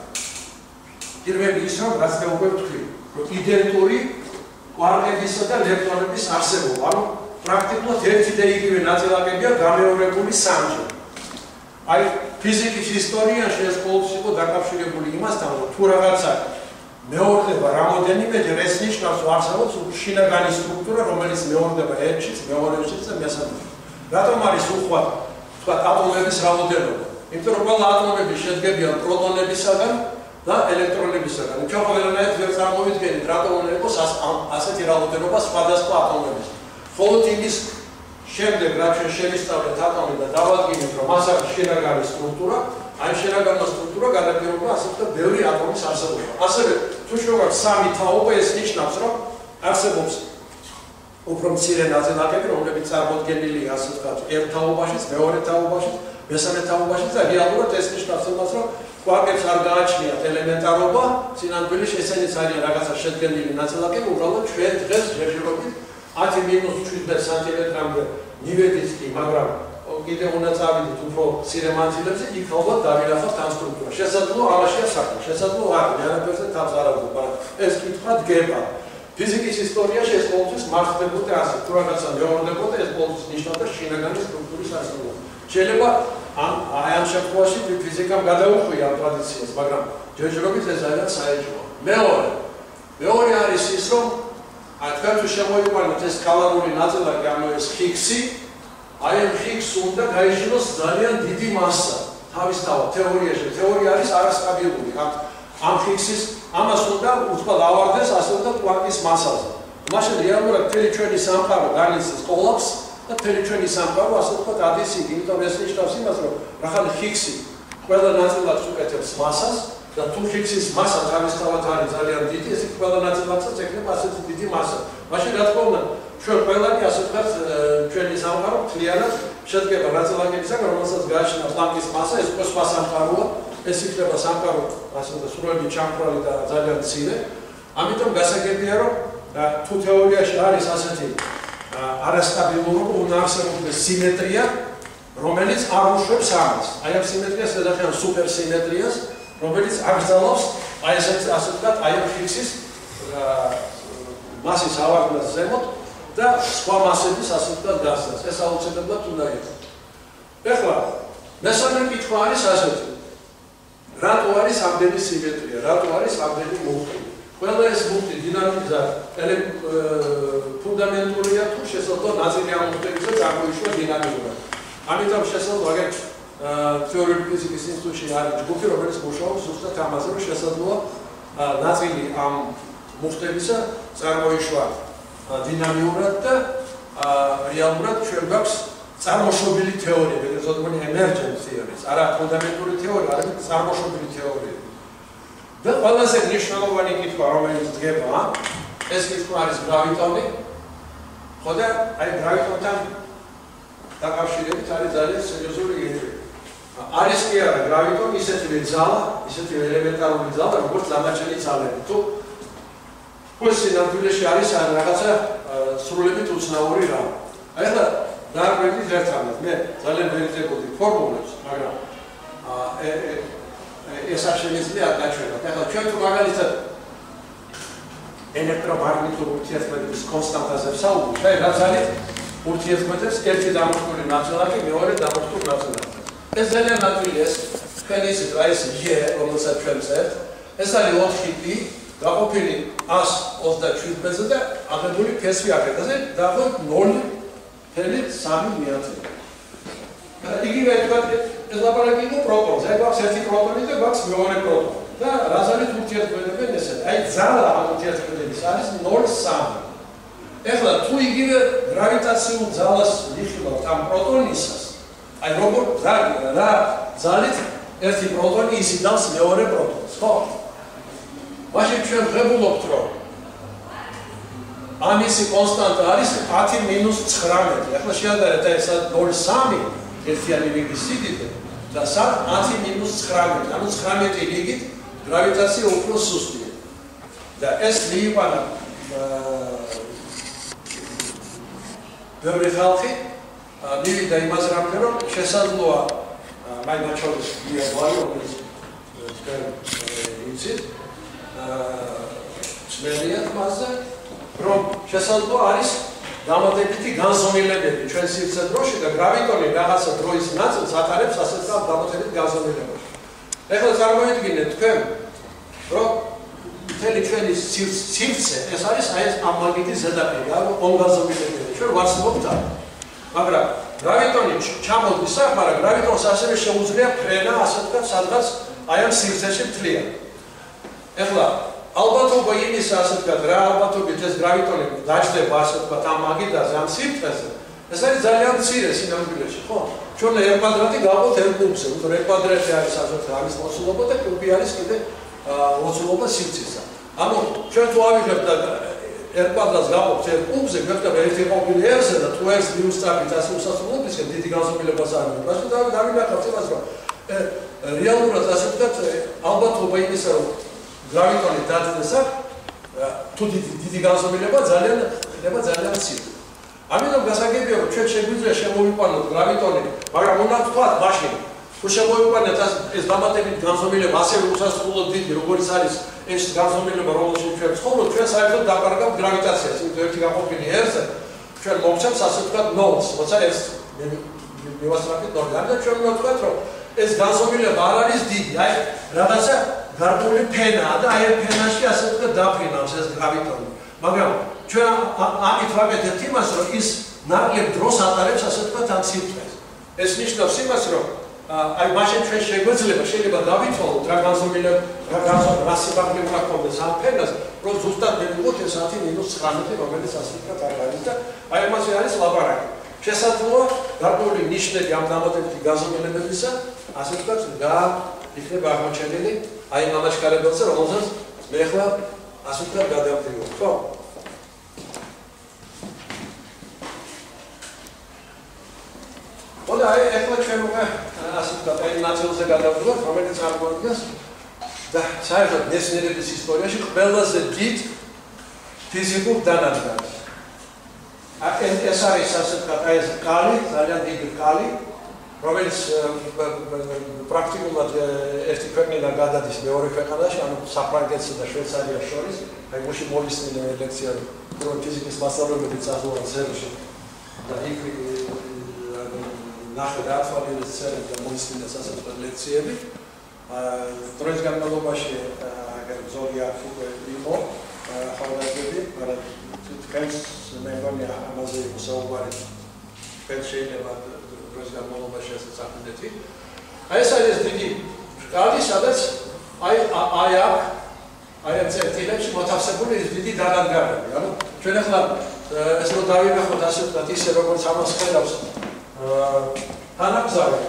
ის რომ რაც მე უკვე ვთქვი, რომ იდენტური კვარკებისა და ლექტრონების არსებობა, ანუ პრაქტიკულად ერთი და იგივე ნაწილაკებია გამეორებული სამჯერ. აი ფიზიკის ისტორიაში ეს ყოველთვის იყო დაკავშირებული იმასთან, რომ თუ რაღაცა მეორდება რამოდენიმეჯერ, ეს ნიშნავს, რომ არსებობს შინაგანი სტრუქტურა, რომელიც მეორდება ერთშიც, მეორეშიც და მესამეში. რატომ არის უხვად, ვთქვათ, ატომების რაოდენობა? იმიტომ რომ ყველა ატომები შედგებიან პროტონებისაგან და ელექტრონებისაგან. ჩვენ ყველანაირად ვერ წარმოვიდგენთ, რატომ უნდა იყოს ასეთი რაოდენობა სხვადასხვა ატომების. მხოლოდ იმის შემდეგ, რაც ჩვენ შევისწავლეთ ატომი და დავადგინეთ, რომ მას აქვს შინაგანი სტრუქტურა, აი შინაგანი სტრუქტურა განაპირობება ასე ვთქვათ, ბევრი ატომის არსებობა. ასევე თუ შევაკავთ სამი თაობა, ეს ნიშნავს, რომ არსებობს უფრო მცირე ნაწილაკები, რომლებიც წარმოდგენილია ასე ვთქვათ, ერთ თაობაშიც, მეორე თაობაშიც, მესამე თაობაშიც და რეალურად ეს ნიშნავს იმას, რომ კვარკებს არ გააჩნიათ ელემენტარობა, სინამდვილეში ესენიც არიან რაღაცა შედგენილი ნაწილაკები, უბრალოდ ჩვენ დღეს ჯერჯერობით 10-17 სანტიმეტრამდე მივედით კი, მაგრამ კიდევ უნდა წავიდეთ უფრო მცირე მანძილებზე, იქ ალბათ დავინახავთ ამ სტრუქტურას. შესაძლოა ამაშია საქმე, შესაძლოა არ, არაფერზე თავს არ აღვდო, მაგრამ ეს კითხვა დგება. ფიზიკის ისტორიაში ეს ყოველთვის მარხდებოდა ასე, თუ რაღაცა მეორდებოდა, ეს ყოველთვის ნიშნავდა შინაგანი სტრუქტურის არსებობას. შეიძლება ამ შემთხვევაში ფიზიკამ გადაუხვია ამ ტრადიციას, მაგრამ ჯერჯერობით ეს ძალიან საეჭვოა. მეორე არის ის, რომ თქვენ თუ შემოიყვანეთ ეს კალორიული ნაწილაკი, ანუ ეს ჰიგსი, აი ამ ჰიგსს უნდა გაიჟინოს ძალიან დიდი მასა. თავისთავად თეორიაში, თეორია არის არასტაბილური. ამ ჰიგსის ამას უნდა უწყალ ავარდეს ასე და კვანტის მასაზე. მაშინ რეალურად მთელი ჩვენი სამყარო განიცდის კოლაფსს და მთელი ჩვენი სამყარო ასე ვთქვათ ადის იგი, იმიტომ ეს ნიშნავს იმას, რომ ახალი ჰიგსი ყველა ნაწილაკს უკეთებს მასას და თუ ჰიგსის მასა თავისთავად არის ძალიან დიდი, ეს ყველა ნაწილაკსაც ექნება ასეთი დიდი მასა. მაშინ რა თქმა უნდა, ჩვენ ყველანი ასე ვთქვათ ჩვენი სამყარო მთლიანად შედგება ნაწილაკებისაგან, რომელსაც გააჩნია პლანკის მასა, ეს უკვე სხვა სამყაროა, ეს იქნება სამყარო ასე ვთქვათ სრულიად ჩამქრალი და ძალიან მცირე. ამიტომ გასაგებია, რომ თუ თეორიაში არის ასეთი არასტაბილურობა, უნდა არსებობდეს სიმეტრია, რომელიც არ უშვებს ამას. აი ამ სიმეტრიას ეძახიან სუპერსიმეტრიას, რომელიც აკრძალავს აი ესეთ ასე ვთქვათ, აი ამ ჰიგსის მასის ავარდნას ზემოთ და სხვა მასების ასე ვთქვათ გასცემს. ეს აუცილებლად უნდა იყოს. ეხლა მესამე კითხვა არის ასეთი. რატო არის ამდენი სიმეტრია? რატო არის ამდენი მუხტი? ყველა ეს მუხტი დინამიკა ფუნდამენტურია თუ შესაძლოა ნაწილი ამ მუხტებისა წარმოიშვა დინამიკურად. ამიტომ შესაძლოა აგერ თეორიული ფიზიკის ინსტიტუტში არის ჯგუფი, რომელიც მუშაობს ზუსტად ამაზე, რომ შესაძლოა ნაწილი ამ მუხტებისა წარმოიშვა დინამიურად და რეალურად ჩვენ გვაქვს წარმოშობილი თეორია, ეგრეთ წოდებული emergent theories, არა ფუნდამენტური თეორია, არამედ წარმოშობილი თეორია. და ყველაზე მნიშვნელოვანი კითხვა, რომელიც დგება, ეს კითხვა არის გრავიტონი. ხო და აი გრავიტონთან დაკავშირებით არის ძალიან სერიოზული კითხვა. არის კი არა გრავიტონი ისეთივე ძალა, ისეთივე ელემენტარული ძალა, როგორც დამაჩენი ძალები. თუ ეს სინამდვილეში არის რაღაცა სრულებით უცნაური რამ. აი ახლა დააკვირდით ერთმანეთს. მე ძალიან ვერიტებოდი ფორმულებს, მაგრამ ეს არ შეიძლება დაჩვენოთ. ახლა ჩვენ თუ მაგალითად ელექტრომაგნიტურ ურთიერთობების კონსტანტაზე ვსაუბრობთ, აი რა ძალით ურთიერთობებს ერთი დამოუკიდებელი ნაწილაკი მეორე დამოუკიდებელი ნაწილაკი. ეს ძალიან ნათლია, ეს თქვენ ისეთ რა ეს ი, რომელსაც ჩვენ წერთ, ეს არის 4π გაყოფილი 127-ზე და აღებული ფესვი აქედაზე დაახლოებით 0.3 მეათრი. იგივე თქვა ეს ლაპარაკი იყო პროტონზე, აი გვაქვს ერთი პროტონი და გვაქვს მეორე პროტონი. და რა ზალით ურთიერთობებენ ესეთ. აი ძალა ამ ურთიერთობების არის 0.3. ეხლა თუ იგივე გრავიტაციულ ძალას ვიხილავთ ამ პროტონისას, აი როგორ რა ძალით ერთი პროტონი ისიდავს მეორე პროტონს, ხო? მაშინ ჩვენ ღებულობთ, რომ ამისი კონსტანტა არის 10-19. ახლა შეადარეთ აი ეს 0.3 ერთიანი რიგის სიდიდე და 10-19, ანუ 19 რიგით გრავიტაცია უფრო სუსტია. და ეს მიიყვანა ბევრი ხალხი მივიდა იმას რამე, რომ შესაძლოა მაინაჩოვის დიაბალი, რომელიც თქვენ იცით, ძნელია მასზე, რომ შესაძლოა არის დამატებითი განზომილებები ჩვენ სივრცე დროში და გრავიტონი რაღაცა დროის ნაწილს ატარებს ასეთ დამატებით განზომილებაში. ეხლა წარმოიდგინეთ თქვენ, რომ მთელი ჩვენი სივრცე ეს არის აი ეს ამ მაგნიტის ზედაპირი, ანუ ონგანზომილებები. ჩვენ ვარსებობთ ამ. მაგრამ გრავიტონი ჩამოდის აქ, მაგრამ გრავიტონს ასევე შეუძლია ფრენა, ასე ვთქვათ, სადღაც აი ამ სივრცეში მთლიან. ეხლა ალბათობა იმის ასე ვთქვათ, რა ალბათობით ეს გრავიტონი დაჯდება ასე ვთქვათ ამ მაგიდაზე, ამ სივრცეზე. ეს არის ძალიან მცირე სინამდვილეში, ხო? ჩვენ R კვადრატი გავყოთ R კუბზე, უფრო R კვადრატი არის ასე ვთქვათ, ამის მოცულობა და კუბი არის კიდე მოცულობა სივრცისა. ანუ ჩვენ თუ ავიღებთ და R კვადრატს გავყოთ R კუბზე, გვექნება ერთი ყოფილი R-ზე და თუ R-ს მინუს წაკით ასე უსასრულობისკენ დიდი განზომილებას არ აქვს. ასე დავინახავთ იმას, რომ რეალურად ასე ვთქვათ, ალბათობა იმისა, რომ გრავიტონი დაძდეს აქ, თუ დიდი განზომილება ძალიან ხდება ძალიან მცირე. ამიტომ გასაგებია, რომ ჩვენ შეგვიძლია შემოვიყვანოთ გრავიტონი, მაგრამ უნდა ვთქვათ მაშინ, თუ შემოვიყვანეთ ეს დამატებით განზომილება ასევე უსასრულოდ დიდი, როგორც არის ეს განზომილება, რომელშიც ჩვენ ვცხოვრობთ, ჩვენ საერთოდ დაკარგავთ გრავიტაციას, იმიტომ ერთი გაყოფილი R-ზე ჩვენ მოვცემს ასე ვთქვათ 0-ს, როცა ეს მივასწრაფით 0-ი. ამიტომ ჩვენ უნდა ვთქვათ, რომ ეს განზომილება არ არის დიდი, აი რაღაცა გარკვეული ფენაა და აი ფენაში ასე ვთქვათ დაფრინავს ეს გრავიტონი. მაგრამ ჩვენ ამით ვაკეთებთ იმას, რომ ის ნაკლებ დროს ატარებს, ასე ვთქვათ, ამ სიტყვას. ეს ნიშნავს იმას, რომ აი მაშინ ჩვენ შეიძლება დავითვალოთ რა განზომილება, რა სიმაღლე უნდა გქონდეს ამ ფენას, რომ ზუსტად მივიღოთ ეს 10-19, რომელიც ასე ვთქვათ არ არის და აი ამაზე არის ლაპარაკი. შესაძლოა გარკვეული ნიშნები ამ დამატებითი განზომილებებისა, ასე ვთქვათ, იქნება აღმოჩენილი აი ამ ამაშკარებელზე, რომელსაც მე ახლა ასე ვთქვათ გადავდივარ, ხო? Well, ახლა ჩვენ უკვე ასე ვთქვათ, აი ნაწილზე გადავდივართ, რომელიც წარმოადგენს და საერთოდ მეცნიერების ისტორიაში ყველაზე დიდ ფიზიკურ დანადგარს. ეს არის ასე ვთქვათ, აი ეს კალი, ძალიან დიდი კალი, რომელიც პრაქტიკულად ერთი ქვეყნიდან გადადის მეორე ქვეყანაში, ანუ საფრანგეთსა და შვეიცარიას შორის, აი გუშინ მოვისმინე ლექცია, რომ ფიზიკის მასწავლებლები წასულან ცერში და იქ ნახე რა თვალის წერილ და მოვისმინეს ასე ვთქვათ ლექციები. დროის განმავლობაში აგერ ზოგი აქ უკვე იყო ახალგაზრდები, მაგრამ თქვენს მე მგონი ამაზე იყო საუბარი. თქვენ შეიძლება დროის განმავლობაში ასე წახვიდეთ. აი ეს არის დიდი კალი, სადაც აი ამ წერტილებში მოთავსებული ის დიდი დანადგარები. ანუ ჩვენ ახლა ეს რო დავინახოთ ასე ვთქვათ ისე როგორც ამას ხედავს თანამგზავრი.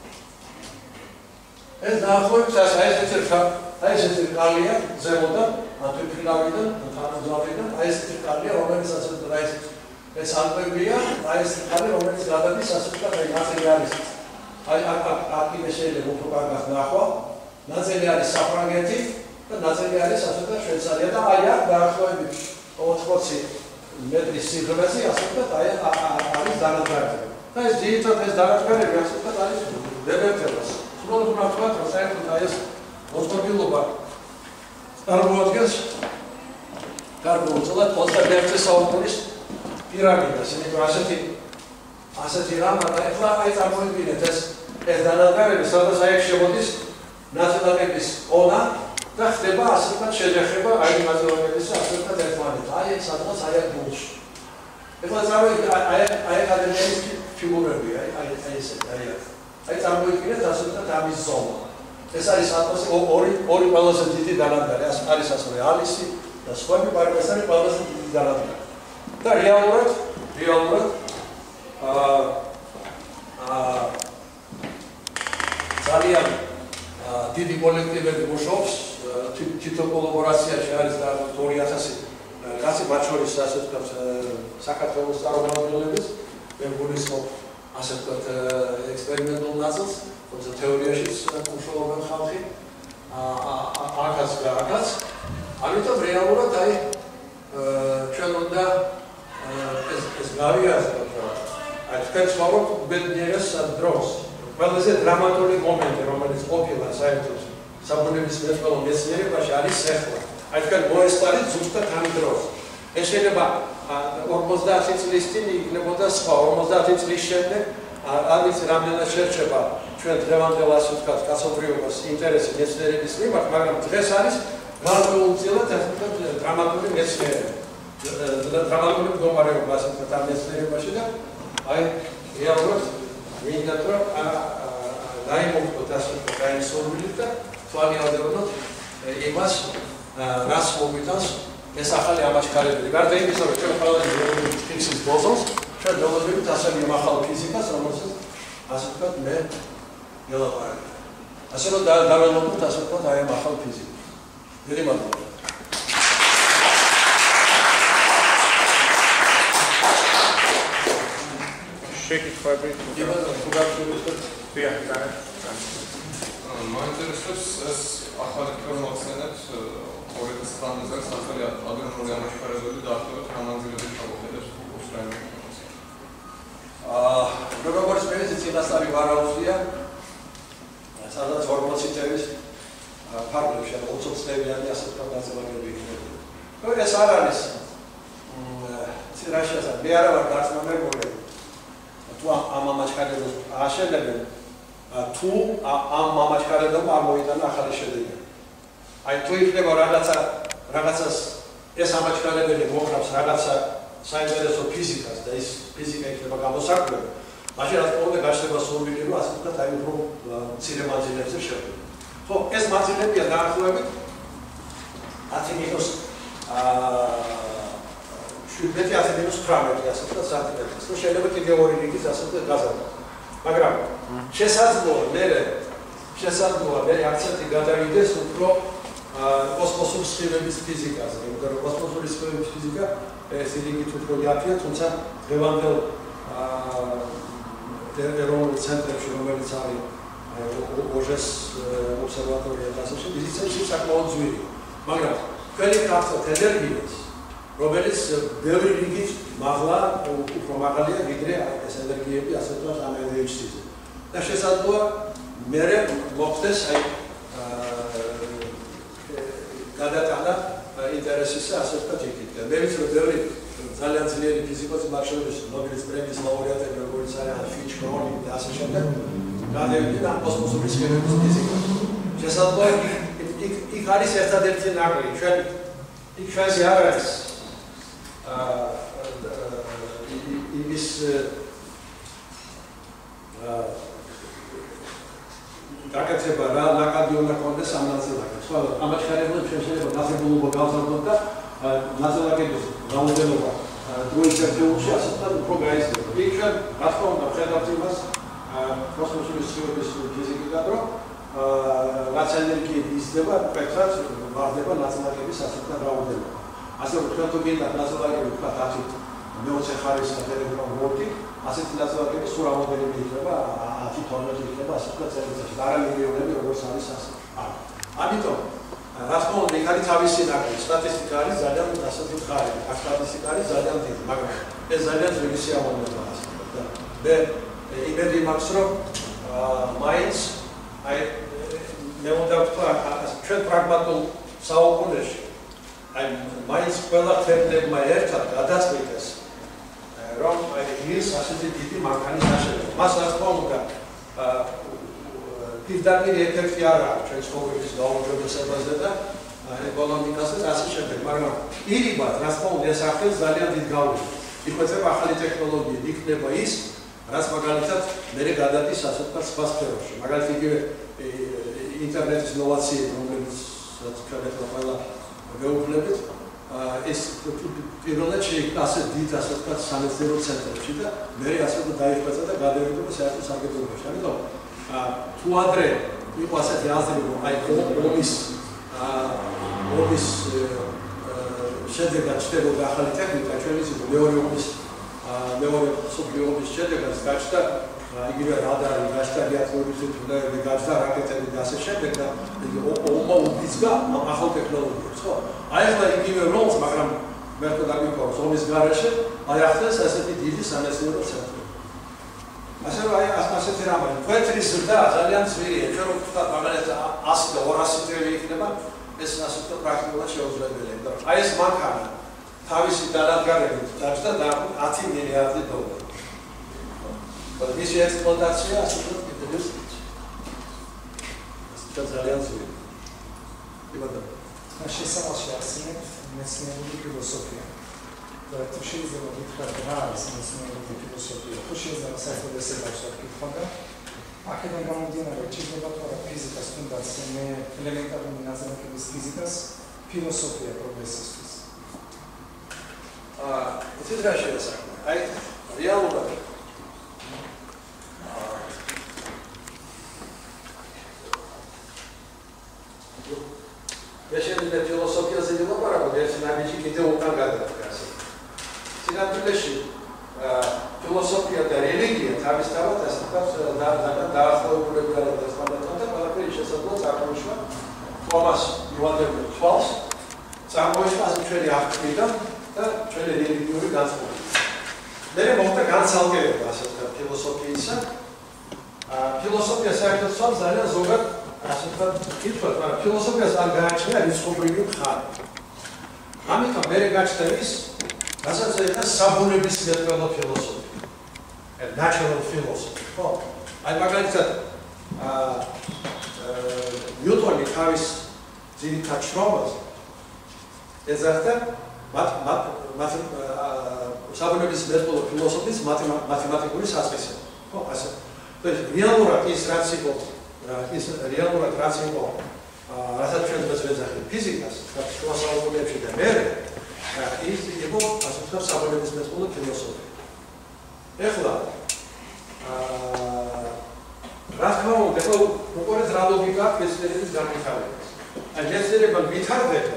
ეს დაახლოებით აი ესეთი კალია ზემოდან, თვითმფრინავიდან, თანამგზავრიდან, აი ესეთი კალია, რომელიც ასე ვთქვათ, ეს ალპებია, აი ეს კალი, რომელიც გადადის ასე ვთქვათ, აი ნაწილი არის. აი აქ კიდე შეიძლება უფრო კარგად ნახვა, ნაწილი არის საფრანგეთი და ნაწილი არის ასე ვთქვათ შვეიცარია და აი აქ დაახლოებით 80 მეტრის სიღრმეზე ასე ვთქვათ, აი არის დანადგარები. და ეს ძირითადად ეს დანადგარები ასე ვთქვათ არის ლებერტელას. სულ უნდა ვთქვათ, რომ საერთოდ აი ეს მოსწორდილობა წარმოადგენს გარკვეულწილად 21 საუკუნის პირამიდას, იმიტომ ასეთი რამ და ეხლა აი წარმოვიდგინეთ ეს დანადგარები, სადაც აი შემოდის ნაწილაკების ყოლა და ხდება ასე ვთქვათ შეჯახება აი ნაწილაკების ასე ვთქვათ ერთმანეთთან. აი ეს სადღაც აი აქ გულში. ეხლა წარმოვიდგინეთ აი ადამიანის ფიგურები, აი ესეთი, აი აქ. აი წარმოვიდგინეთ ასე ვთქვათ ამის ზომა. ეს არის ორი ყველაზე დიდი დანადგარი, არის ასევე ალისი და სხვები, მაგრამ ეს არის ყველაზე დიდი დანადგარი. და რეალურად ძალიან დიდი კოლექტივები მუშაობს, თითო კოლაბორაციაში არის და 2000 კაცი, მათ შორის ასე ვთქვათ საქართველოს წარმომადგენლების, მე გულისხმობ ასე ვთქვათ ექსპერიმენტულ ნაწილს, თუმცა თეორიაშიც მუშაობენ ხალხი, აქაც და აქაც. ამიტომ რეალურად აი ჩვენ უნდა ეს გავიაზროთ, აი თქვენ ცხოვრობთ ბედნიერეს დროს. ყველაზე დრამატული მომენტი, რომელიც ყოფილა საერთოდ საბუნებისმეტყველო მეცნიერებაში არის ახლა. აი თქვენ მოესწარით ზუსტად ამ დროს. ეს შეიძლება 50 წლის წინ იქნებოდა სხვა, 50 წლის შემდეგ არის რამდენად შერჩება ჩვენ დღევანდელ ასე ვთქვათ კაცობრიობას ინტერესი მეცნიერების მიმართ, მაგრამ დღეს არის გარკვეულწილად ასე ვთქვათ დრამატული მეცნიერება. დრამატული მდგომარეობა ასე ვთქვათ ამ მეცნიერებაში და აი რეალურად მინდა რომ დაიმოვოთ ასე ვთქვათ დაიმსურვილით და თვალიაზრდოთ იმას რას მოგვიტანს ეს ახალი ამაშკარებელი. გარდა იმისა, რომ ჩვენ ყველა ფიზიკის ბოზონს, ჩვენ დავუძლებთ ასევე იმ ახალ ფიზიკას, რომელსაც ასე ვთქვათ მე ელაპარაკე. ასე რომ დაველოდოთ ასე ვთქვათ აი ამ ახალ ფიზიკას. დიდი მადლობა. შეკითხვები? მაინტერესებს ეს ახალი ქრომოცენებს 2000 წელს ახალი აგრონომული ამაშკარებელი დაახლოებით რა მანძილებით ჩამოხედებს კულტურის რაიონში. როგორც მეცნიერის წინასწარი ვარაუდია, სადაც 40 წელს ფარგლებში 20 წლებიანი ასე ვთქვათ ნაწილაკები იქნება. ეს არ არის ცირაშიასა, მე არა ვარ გაწმენებული თუ ამ ამაშკარებელს აშენებენ თუ ამ ამაშკარებელმა არ მოიტანა ახალი შედეგი. აი თუ იქნება რაღაცას ეს ამაჩქარებელი მოყავს რაღაცა საინტერესო ფიზიკას და ის ფიზიკა იქნება გამოსაკვირვებელი. მაშინ რა თქმა უნდა გაჩნდება სურვილი, რომ ასე ვთქვათ, აი უფრო მცირე მანძილებზე შევიდეთ. ხო, ეს მანძილებია დაახლოებით 10-18 ასე ვთქვათ სანტიმეტრს. ნუ შეიძლება კიდევ ორი რიგის ასე ვთქვათ გაზარდა. მაგრამ შესაძლოა მე აქცენტი გადავიდეს უფრო კოსმოსური სხივების ფიზიკაზე, იმიტომ რომ კოსმოსური სხივების ფიზიკა ეს რიგით უფრო იაფია, თუმცა დღევანდელ ეროვნულ ცენტრებში, რომელიც არის ოჟეს ობსერვატორია და ასე შემდეგ, ის საკმაოდ ძვირია. მაგრამ თქვენი გახსოვთ ენერგიას, რომელიც ბევრი რიგით მაღლა, უფრო მაღალია, ვიდრე ეს ენერგიები, ასე ვთქვათ, ამ LHC-ზე. და შესაძლოა მერე მოხდეს აი გადატანა ინტერესისა, ასე ვთქვათ, იქით. მე ვიცი, რომ ბევრი ძალიან ძლიერი ფიზიკოსი, მათ შორის ნობელის პრემიის ლაურეატები, როგორც არიან ფიჩ, კრონი და ასე შემდეგ, გადავიდნენ კოსმოსური სხივების ფიზიკას. შესაძლოა იქ არის ერთადერთი ნაკლი, იქ ჩვენზე არ არის იმის გაკეთება რა ნაკადი უნდა კონდეს ამ ნაწილაკებს. ხო, ამაჩქარებლებს შეიძლება ნაზებულობა გავზარდოთ და ნაწილაკების რაოდენობა დროის ერთეულში ასე ვთქვათ უფრო გაიზრდება. იქ ჩვენ რა თქმა უნდა ვხედავთ იმას კოსმოსური სხივების ფიზიკიდან, რომ რაც ენერგიები იზრდება, მკვეთრად ვარდება ნაწილაკების ასე ვთქვათ რაოდენობა. ასე რომ თქვენ თუ გინდათ ნაწილაკები ვთქვათ 10-20 ხარისხის ტელეგრამ ვორდი, ასეთი ნაწილაკები სულ რამოდენიმე იქნება 10-12 იქნება ასე ვთქვათ წელიწადში. არა მილიონები როგორც არის ასე. ამიტომ რა თქმა უნდა იქ არის თავისი ნაკლი, სტატისტიკა არის ძალიან ასეთი ხარი, აქ სტატისტიკა არის ძალიან დიდი, მაგრამ ეს ძალიან ძვირი სიამოვნებაა ასე ვთქვათ და მე იმედი მაქვს რომ მაინც აი მე უნდა ვთქვა ჩვენ პრაგმატულ საუკუნეში აი მაინც ყველა ფერდებმა ერთად გადაწყვიტეს რომ აი ის ასეთი დიდი მანქანის აშენება. მას რა თქმა უნდა პირდაპირ ეფექტი არ აქვს ჩვენ ცხოვრების გაუმჯობესებაზე და ეკონომიკაზე და ასე შემდეგ, მაგრამ ირიბად რა თქმა უნდა ეს ახდენს ძალიან დიდ გავლენას. იხვეწება ახალი ტექნოლოგიები, იქნება ის რაც მაგალითად მერე გადადის ასე ვთქვათ სხვა სფეროში. მაგალითად იგივე ინტერნეტის ინოვაციები, რომლებიც ჩვენ ახლა ყველა ვეუბნებით, ეს პირველად შეიქმნა ასე დიდ ასე ვთქვათ სამეცნიერო ცენტრებში და მერე ასე ვთქვათ დაიხვეწა და გადავიდა საერთო სამგებლობაში. ამიტომ თუ ადრე იყო ასეთი აზრი, რომ აი ომის შედეგად ჩნდებოდა ახალი ტექნიკა, ჩვენ ვიცით, რომ მეორე მსოფლიო ომის შედეგად გაჩნდა იგივე რადარი, გაჩნდა რეაქტორების თუნდები, გაჩნდა რაკეტები და ასე შემდეგ და ომმა უბიძგა ახალ ტექნოლოგიებს, ხო? აი ახლა იგივე როლს, მაგრამ მე თვითონ დაგიყვანს ომის გარეშე, აი ახლა ასეთი დიდი სამეცნიერო ცენტრი. ასე რომ აი ასეთი რამე, ფეთრის ზრდა ძალიან ძვირია, ჩვენ რომ ვთქვათ მაგალითად 100 და 200 წელი იქნება, ეს ასე ვთქვათ პრაქტიკულად შეუძლებელია. აი ეს მანქანა თავისი დანადგარებით დაჭდა და 10 მილიარდი დოლარი. მისი ექსპლუატაცია ასე ვთქვათ კიდევ ეს ძალიან ძვირია. შესაძლოა ახსენებთ მეცნიერული ფილოსოფია. და თუ შეიძლება ვთქვათ რა არის მეცნიერული ფილოსოფია, თუ შეიძლება საერთოდ ესე დავსვათ და აქედან გამომდინარე შეიძლება თუ არა ფიზიკას თუნდაც მე ელემენტარული ნაწილაკების ფიზიკას ფილოსოფია პროგრესისთვის. იცით რა შეიძლება? აი რეალურად ეშენდა ფილოსოფიაზე ვილაპარაკოთ, ერთი ნაბიჯი კიდევ უკან გადადგა. სინამდვილეში ფილოსოფია და რელიგია თავისთავად ასე ვთქვათ დაახლოებულები არიან და სხვადასხვა და ყველაფერი შესაძლოა წარმოიშვა თომას იუანელის თვალს, წარმოიშვა ჩვენი აღქმიდან და ჩვენი რელიგიური განწყობებით. მერე მოხდა განცალკევება ასე ვთქვათ ფილოსოფიისა. ფილოსოფია საერთოდ ძალიან ზოგად ასე ვთქვათ კითხვას, მაგრამ ფილოსოფიას არ გააჩნია რიცხობრივი მხარე. ამიტომ მერე გაჩნდა ის რასაც ეძახა საბუნებისმეტყველო ფილოსოფია. Natural philosophy. ხო? აი მაგალითად ნიუტონი თავის ძირითად შრომაზე ეძახდა საბუნების მეთოდო ფილოსოფიის მათემატიკური საზღისება. ხო, ასე. რეალურად ის რაც იყო, რასაც ჩვენ ვეძახით ფიზიკას, შუა საუკუნეებში და მერე, ის იყო ასე ვთქვათ საბუნების მეთოდო ფილოსოფია. ეხლა რა თქმა უნდა, ეხლა უყურეთ რა ლოგიკა აქვს მეცნიერების განვითარებას. აი მეცნიერება ვითარდება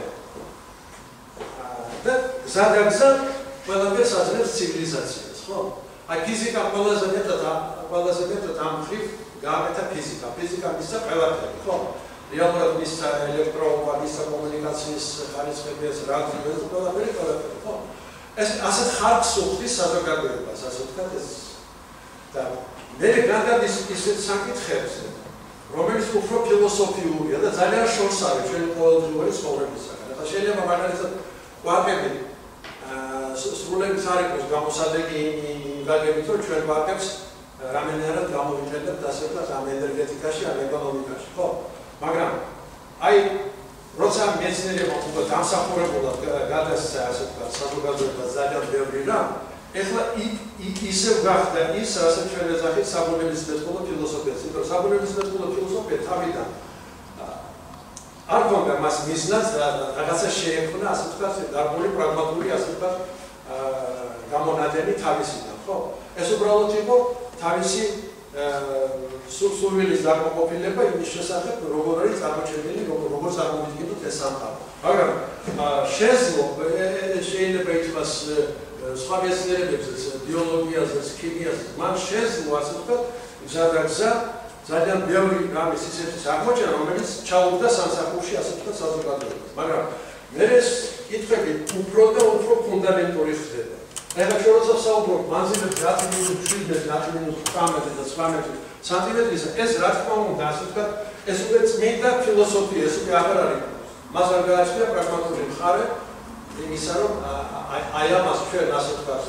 და გზადაგზა ყველაფერს აძლევს ცივილიზაციას, ხო? აი ფიზიკა ყველაზე მეტად ამ მხრივ გააკეთა ფიზიკა. ფიზიკა მისცა ყველაფერი, ხო? რეალურად მისცა ელექტროობა, მისცა კომუნიკაციის ხარისხებს, რადიოს, ყველაფერი, ხო? ეს ასეთ ხარკს უხდის საზოგადოებას, ასე ვთქვათ, ეს და მე გაგად ისეთ საკითხებს, რომელიც უფრო ფილოსოფიურია და ძალიან შორს არის ჩვენი ყოველდღიური ცხოვრებისაგან. ახლა შეიძლება მაგალითად კვარკები სრულებით არ იყოს გამოსადეგი გაგებით, რომ ჩვენ კვარკებს რამენერად გამოვიყენებთ ასე ვთქვათ ამ ენერგეტიკაში, ამ ეკონომიკაში, ხო? მაგრამ აი როცა მეცნიერება უკვე დამსახურებულად გადასცა ასე ვთქვათ საზოგადოებას ძალიან ბევრი რამ, ეხლა ისევ გახდა ის, რასაც ჩვენ ვეძახით საბუნების მეთოდო ფილოსოფიას, იმიტომ რომ საბუნების მეთოდო ფილოსოფია თავიდან არ გონდა მას მიზნად რაღაცა შეექმნა, ასე ვთქვათ, გარკვეული პრაგმატული, ასე ვთქვათ, გამონადენი თავისიდან, ხო? ეს უბრალოდ იყო თავისი სურვილის დაკმაყოფილება იმის შესახებ, როგორ არის წარმოჩენილი, როგორ წარმოვიდგინოთ ეს სამყარო. მაგრამ შეიძლება ითქვას სხვა მეცნიერებებზეც, ბიოლოგიაზეც, ქიმიაზეც, მან შეძლო, ასე ვთქვათ, გზადაგზა ძალიან ბევრი რამის ისეთის აღმოჩენა, რომელიც ჩაუდგა სამსახურში, ასე ვთქვათ, საზოგადოებას. მაგრამ მე ეს კითხვები უფრო და უფრო ფუნდამენტური ხდება. ეხლა ჩვენ როცა ვსაუბრობ მანძილებზე 10-17, 10-18 სანტიმეტრისა, ეს რა თქმა უნდა, ასე ვთქვათ, ეს უკვე წმინდა ფილოსოფია, ეს უკვე აღარ არის. მას არ გააჩნია პრაგმატული მხარე იმისა, რომ აი ამას ჩვენ ასე ვთქვათ,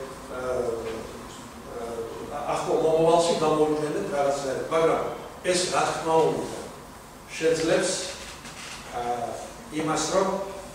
ახლა მომავალში გამოვიყენებთ რაღაცნაირად, მაგრამ ეს რა თქმა უნდა შეძლებს იმას, რომ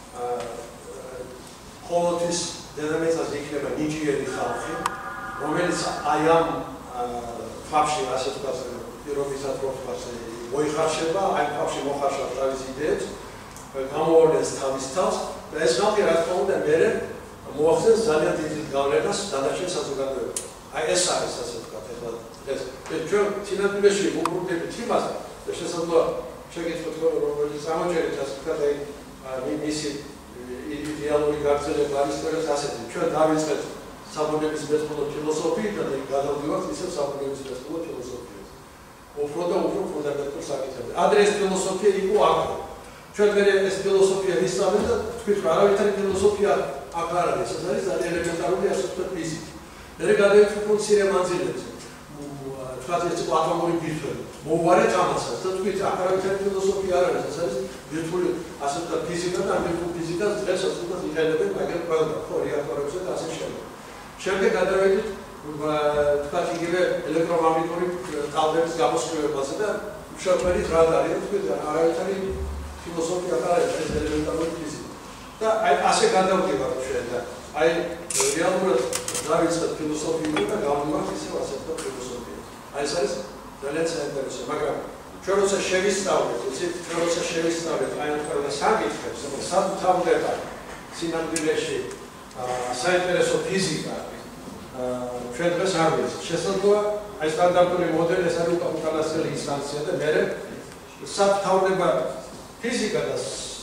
ყოველთვის დედამიწაზე იქნება ნიჭიერი ხალხი, რომელიც აი ამ ფაფში, ასე ვთქვათ, პირობისად რო ვთქვათ, მოიხარშება, აი ფაფში მოხარშავ თავის იდეებს, გამოავლენს თავის თავს და ეს ხალხი რა თქმა უნდა მერე მოახდენს ძალიან დიდ გავლენას დანარჩენ საზოგადოებაზე. აი ეს არის, ასე ვთქვათ, ეხლა ეს ჩვენ სინამდვილეში ვუბრუნდებით იმას და შესაძლოა შეგეცდოთ, რომელიც ამოჭერით, ასე ვთქვათ, აი მისი იდეალური გაგრძელება არის სწორედ ასეთი. ჩვენ დავიწყეთ საბუნების მეთოდო ფილოსოფიით და გადავდივართ ისევ საბუნების მეთოდო ფილოსოფიაზე. უფრო და უფრო ფუნდამენტურ საკითხებზე. ადრე ეს ფილოსოფია იყო აქ. ჩვენ მე ეს ფილოსოფია ვისწავლეთ და თქვით რომ არავითარი ფილოსოფია აქ არ არის. ეს არის ძალიან ელემენტარული, ასე ვთქვათ, ფიზიკა. მე გადავიქცეთ მცირე მანძილებზე. თქვათ ეს იყო ატომური ბირთვები. მოუვარეთ ამასაც და თქვით აქ არავითარი ფილოსოფია არ არის. ეს არის ბირთვული, ასე ვთქვათ, ფიზიკა და ბირთვული ფიზიკას დღეს ასე ვთქვათ იყენებენ მაგერ ყველა ხო რეაქტორებზე და ასე შემდეგ. შემდეგ გადავედით თქვათ იგივე ელექტრომაგნიტური ტალღების გამოსხივებაზე და შეხვედით რა არის თქვით არავითარი ფილოსოფია არ არის, ეს ელემენტარული ფიზიკა. და აი ასე გადავდივართ ჩვენ და აი რეალურად დავიწყეთ ფილოსოფიით და გავდივართ ისევ ასე ვთქვათ ფილოსოფიაზე. აი ეს არის ძალიან საინტერესო, მაგრამ ჩვენ როცა შევისწავლეთ, ჩვენ როცა შევისწავლეთ აი ამ ყველა საკითხებს, სად თავდება სინამდვილეში საინტერესო ფიზიკა, ჩვენ დღეს არ ვიცით. შესაძლოა აი სტანდარტული მოდელი ეს არის უკანასკნელი ინსტანცია და მერე სად თავდება ფიზიკა და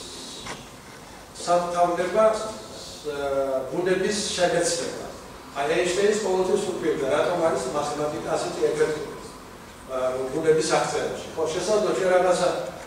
სად თავდება ბუნების შეგეცება. აი ეინშტეინის ყოველთვის უპირდა, რატომ არის მათემატიკა ასეთი ეფექტური ბუნების აღწერაში. ხო, შესაძლოა ჩვენ რაღაცა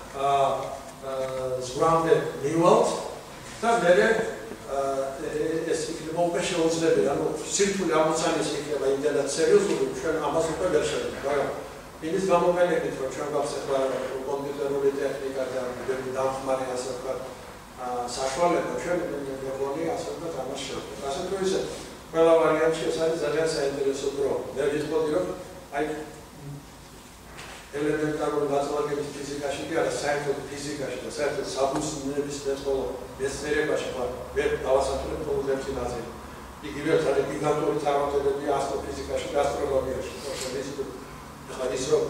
ზღვრამდე მივალთ და მერე ეს იქნება უკვე შეუძლებელი, ანუ სირთულე ამოცანის იქნება იმდენად სერიოზული, ჩვენ ამას უკვე ვერ შევეძლებთ, მაგრამ იმის გამოყენებით, რომ ჩვენ გვაქვს ახლა კომპიუტერული ტექნიკა და დამხმარე, ასე ვთქვათ, საშუალება, ჩვენ მეგონი, ასე ვთქვათ, ამას შევძლებთ. ასე თუ ისე, ყველა ვარიანტში ეს არის ძალიან საინტერესო დრო. მე ვიტყოდი, რომ აი ელემენტარული ნაწილაკების ფიზიკაში კი არა, საერთოდ ფიზიკაში და საერთოდ საბუნებისმეტყველო მეცნიერებაში ვერ დავასახელებ მხოლოდ ერთი ნაწილი. იგივე ძალიან გიგანტური წარმატებებია ასტროფიზიკაში და ასტრონომიაში. ახლა ის რომ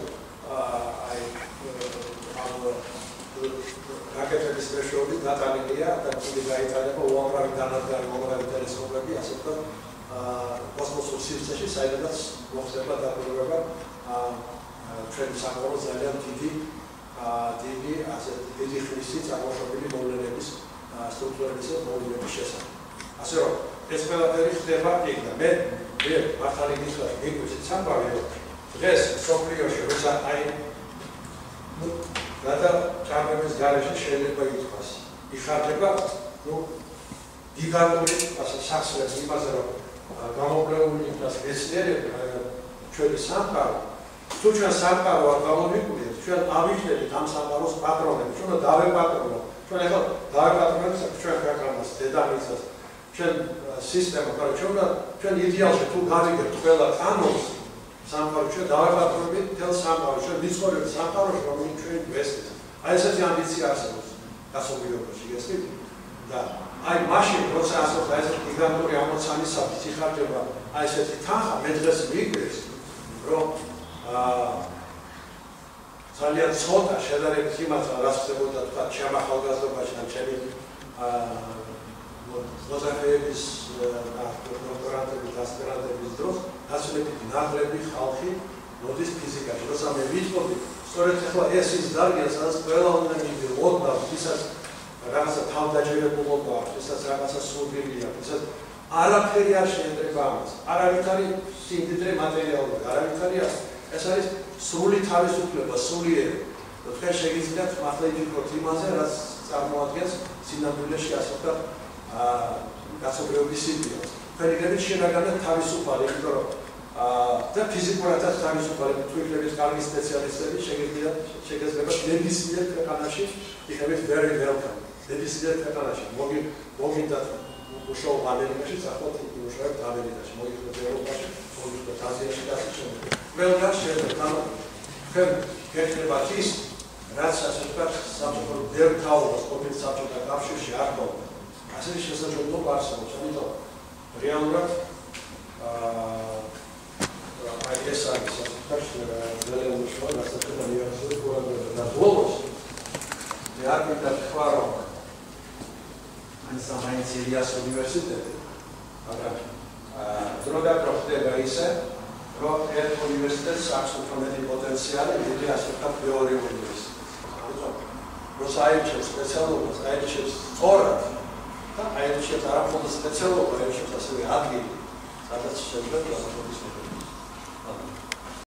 რაკეტების მეშვეობით დატანილია და კიდე გაიტანება უამრავი დანადგარი, უამრავი ტელესკოპები, ასე ვთქვათ, კოსმოსურ სივრცეში, საიდანაც მოხდება დაკვირვება ჩვენი სამყაროს ძალიან დიდი ხნისი წარმოშობილი მოვლენების სტრუქტურების და მოვლენების შესახებ. ასე რომ ეს ყველაფერი ხდება იქ და მე მართალი გითხრათ, მიგვიწევთ სამყარო დღეს სოფლიოში როცა გადაჭარბების გარეშე შეიძლება ითქვას, იხარჯება გიგანტური სახსრებს იმაზე, რომ გამოკვლეული იქნას მეცნიერები ჩვენი სამყარო, თუ ჩვენ სამყარო არ გამოვიკვლიეთ, ჩვენ ავიხდებით ამ სამყაროს პატრონები, ჩვენ დავეპატრონოთ, ჩვენ ახლა დავეპატრონებთ ჩვენ ქვეყანას, დედამიწას, ჩვენ სისტემა, ჩვენ იდეალში თუ გავიგებთ ყველა კანონს სამყარო, ჩვენ დავეპატრონებით მთელ სამყაროს, ჩვენ ვიცხოვრებთ სამყაროში, რომელიც ჩვენ გვესწრებს. აი ესეთი ამბიცია არსებობს გასაუბრებაში, გესმით? და აი მაშინ, როცა ასე ესეთი გიგანტური ამოცანისათვის იხარჯება აი ესეთი თანხა, მე დღეს მიგვიყვეს, რომ ძალიან ცოტა შედარებით იმასთან, რაც ხდებოდა თქვა ჩემ ახალგაზრდობაში და ჩემი მოზარდების დოქტორანტების ასპირანტების დროს გასულებით ნაკლები ხალხი მოდის ფიზიკაში. როცა მე ვიტყოდი, სწორედ ახლა ეს ის დარგია, სადაც ყველა უნდა მივიდეოდა, ვისაც რაღაცა თავდაჯერებულობა აქვს, ვისაც რაღაცა სურვილი აქვს, ვისაც არაფერი არ შეენტრება ამას. არავითარი სიმდიდრე მატერიალური, არავითარი არ. ეს არის სრული თავისუფლება, სულიერი. თქვენ შეგიძლიათ მართლა იფიქროთ იმაზე, რაც წარმოადგენს სინამდვილეში ასე ვთქვათ გასაუბრების სიტუაციას. თქვენ იქნებით შინაგანად თავისუფალი, იმიტომ რომ და ფიზიკურადაც თავისუფალი, თუ იქნებით კარგი სპეციალისტები, შეგიძლიათ ნებისმიერ ქვეყანაში იქნებით very welcome. ნებისმიერ ქვეყანაში მოგინდათ მუშაობ ამერიკაში, ახლა მუშაობთ ამერიკაში, მოგიხდეთ ევროპაში, მოგიხდეთ აზიაში და ასე შემდეგ. ყველგან შეიძლება თქვენ გექნებათ ის, რაც ასე ვთქვათ, საბჭოთა ვერ თაობას ყოფილ საბჭოთა კავშირში არ ქონდა. ასევე შესაძლებლობა არსებობს, ამიტომ რეალურად აი ეს არის ასე ვთქვათ, ძალიან მნიშვნელოვანი ასაკთა მიაღწევს ყურადღება და ბოლოს მე არ მინდა თქვა, რომ მაინც ილიას უნივერსიტეტი, მაგრამ დროდადრო ხდება ისე, რომ ერთ უნივერსიტეტს აქვს უფრო მეტი პოტენციალი, ვიდრე ასე ვთქვათ თეორიული უნივერსიტეტი. როცა აირჩევს სპეციალობას, აირჩევს სწორად და აირჩევს არა მხოლოდ სპეციალობა, აირჩევს ასევე ადგილი, სადაც შეიძლება გასაგებია.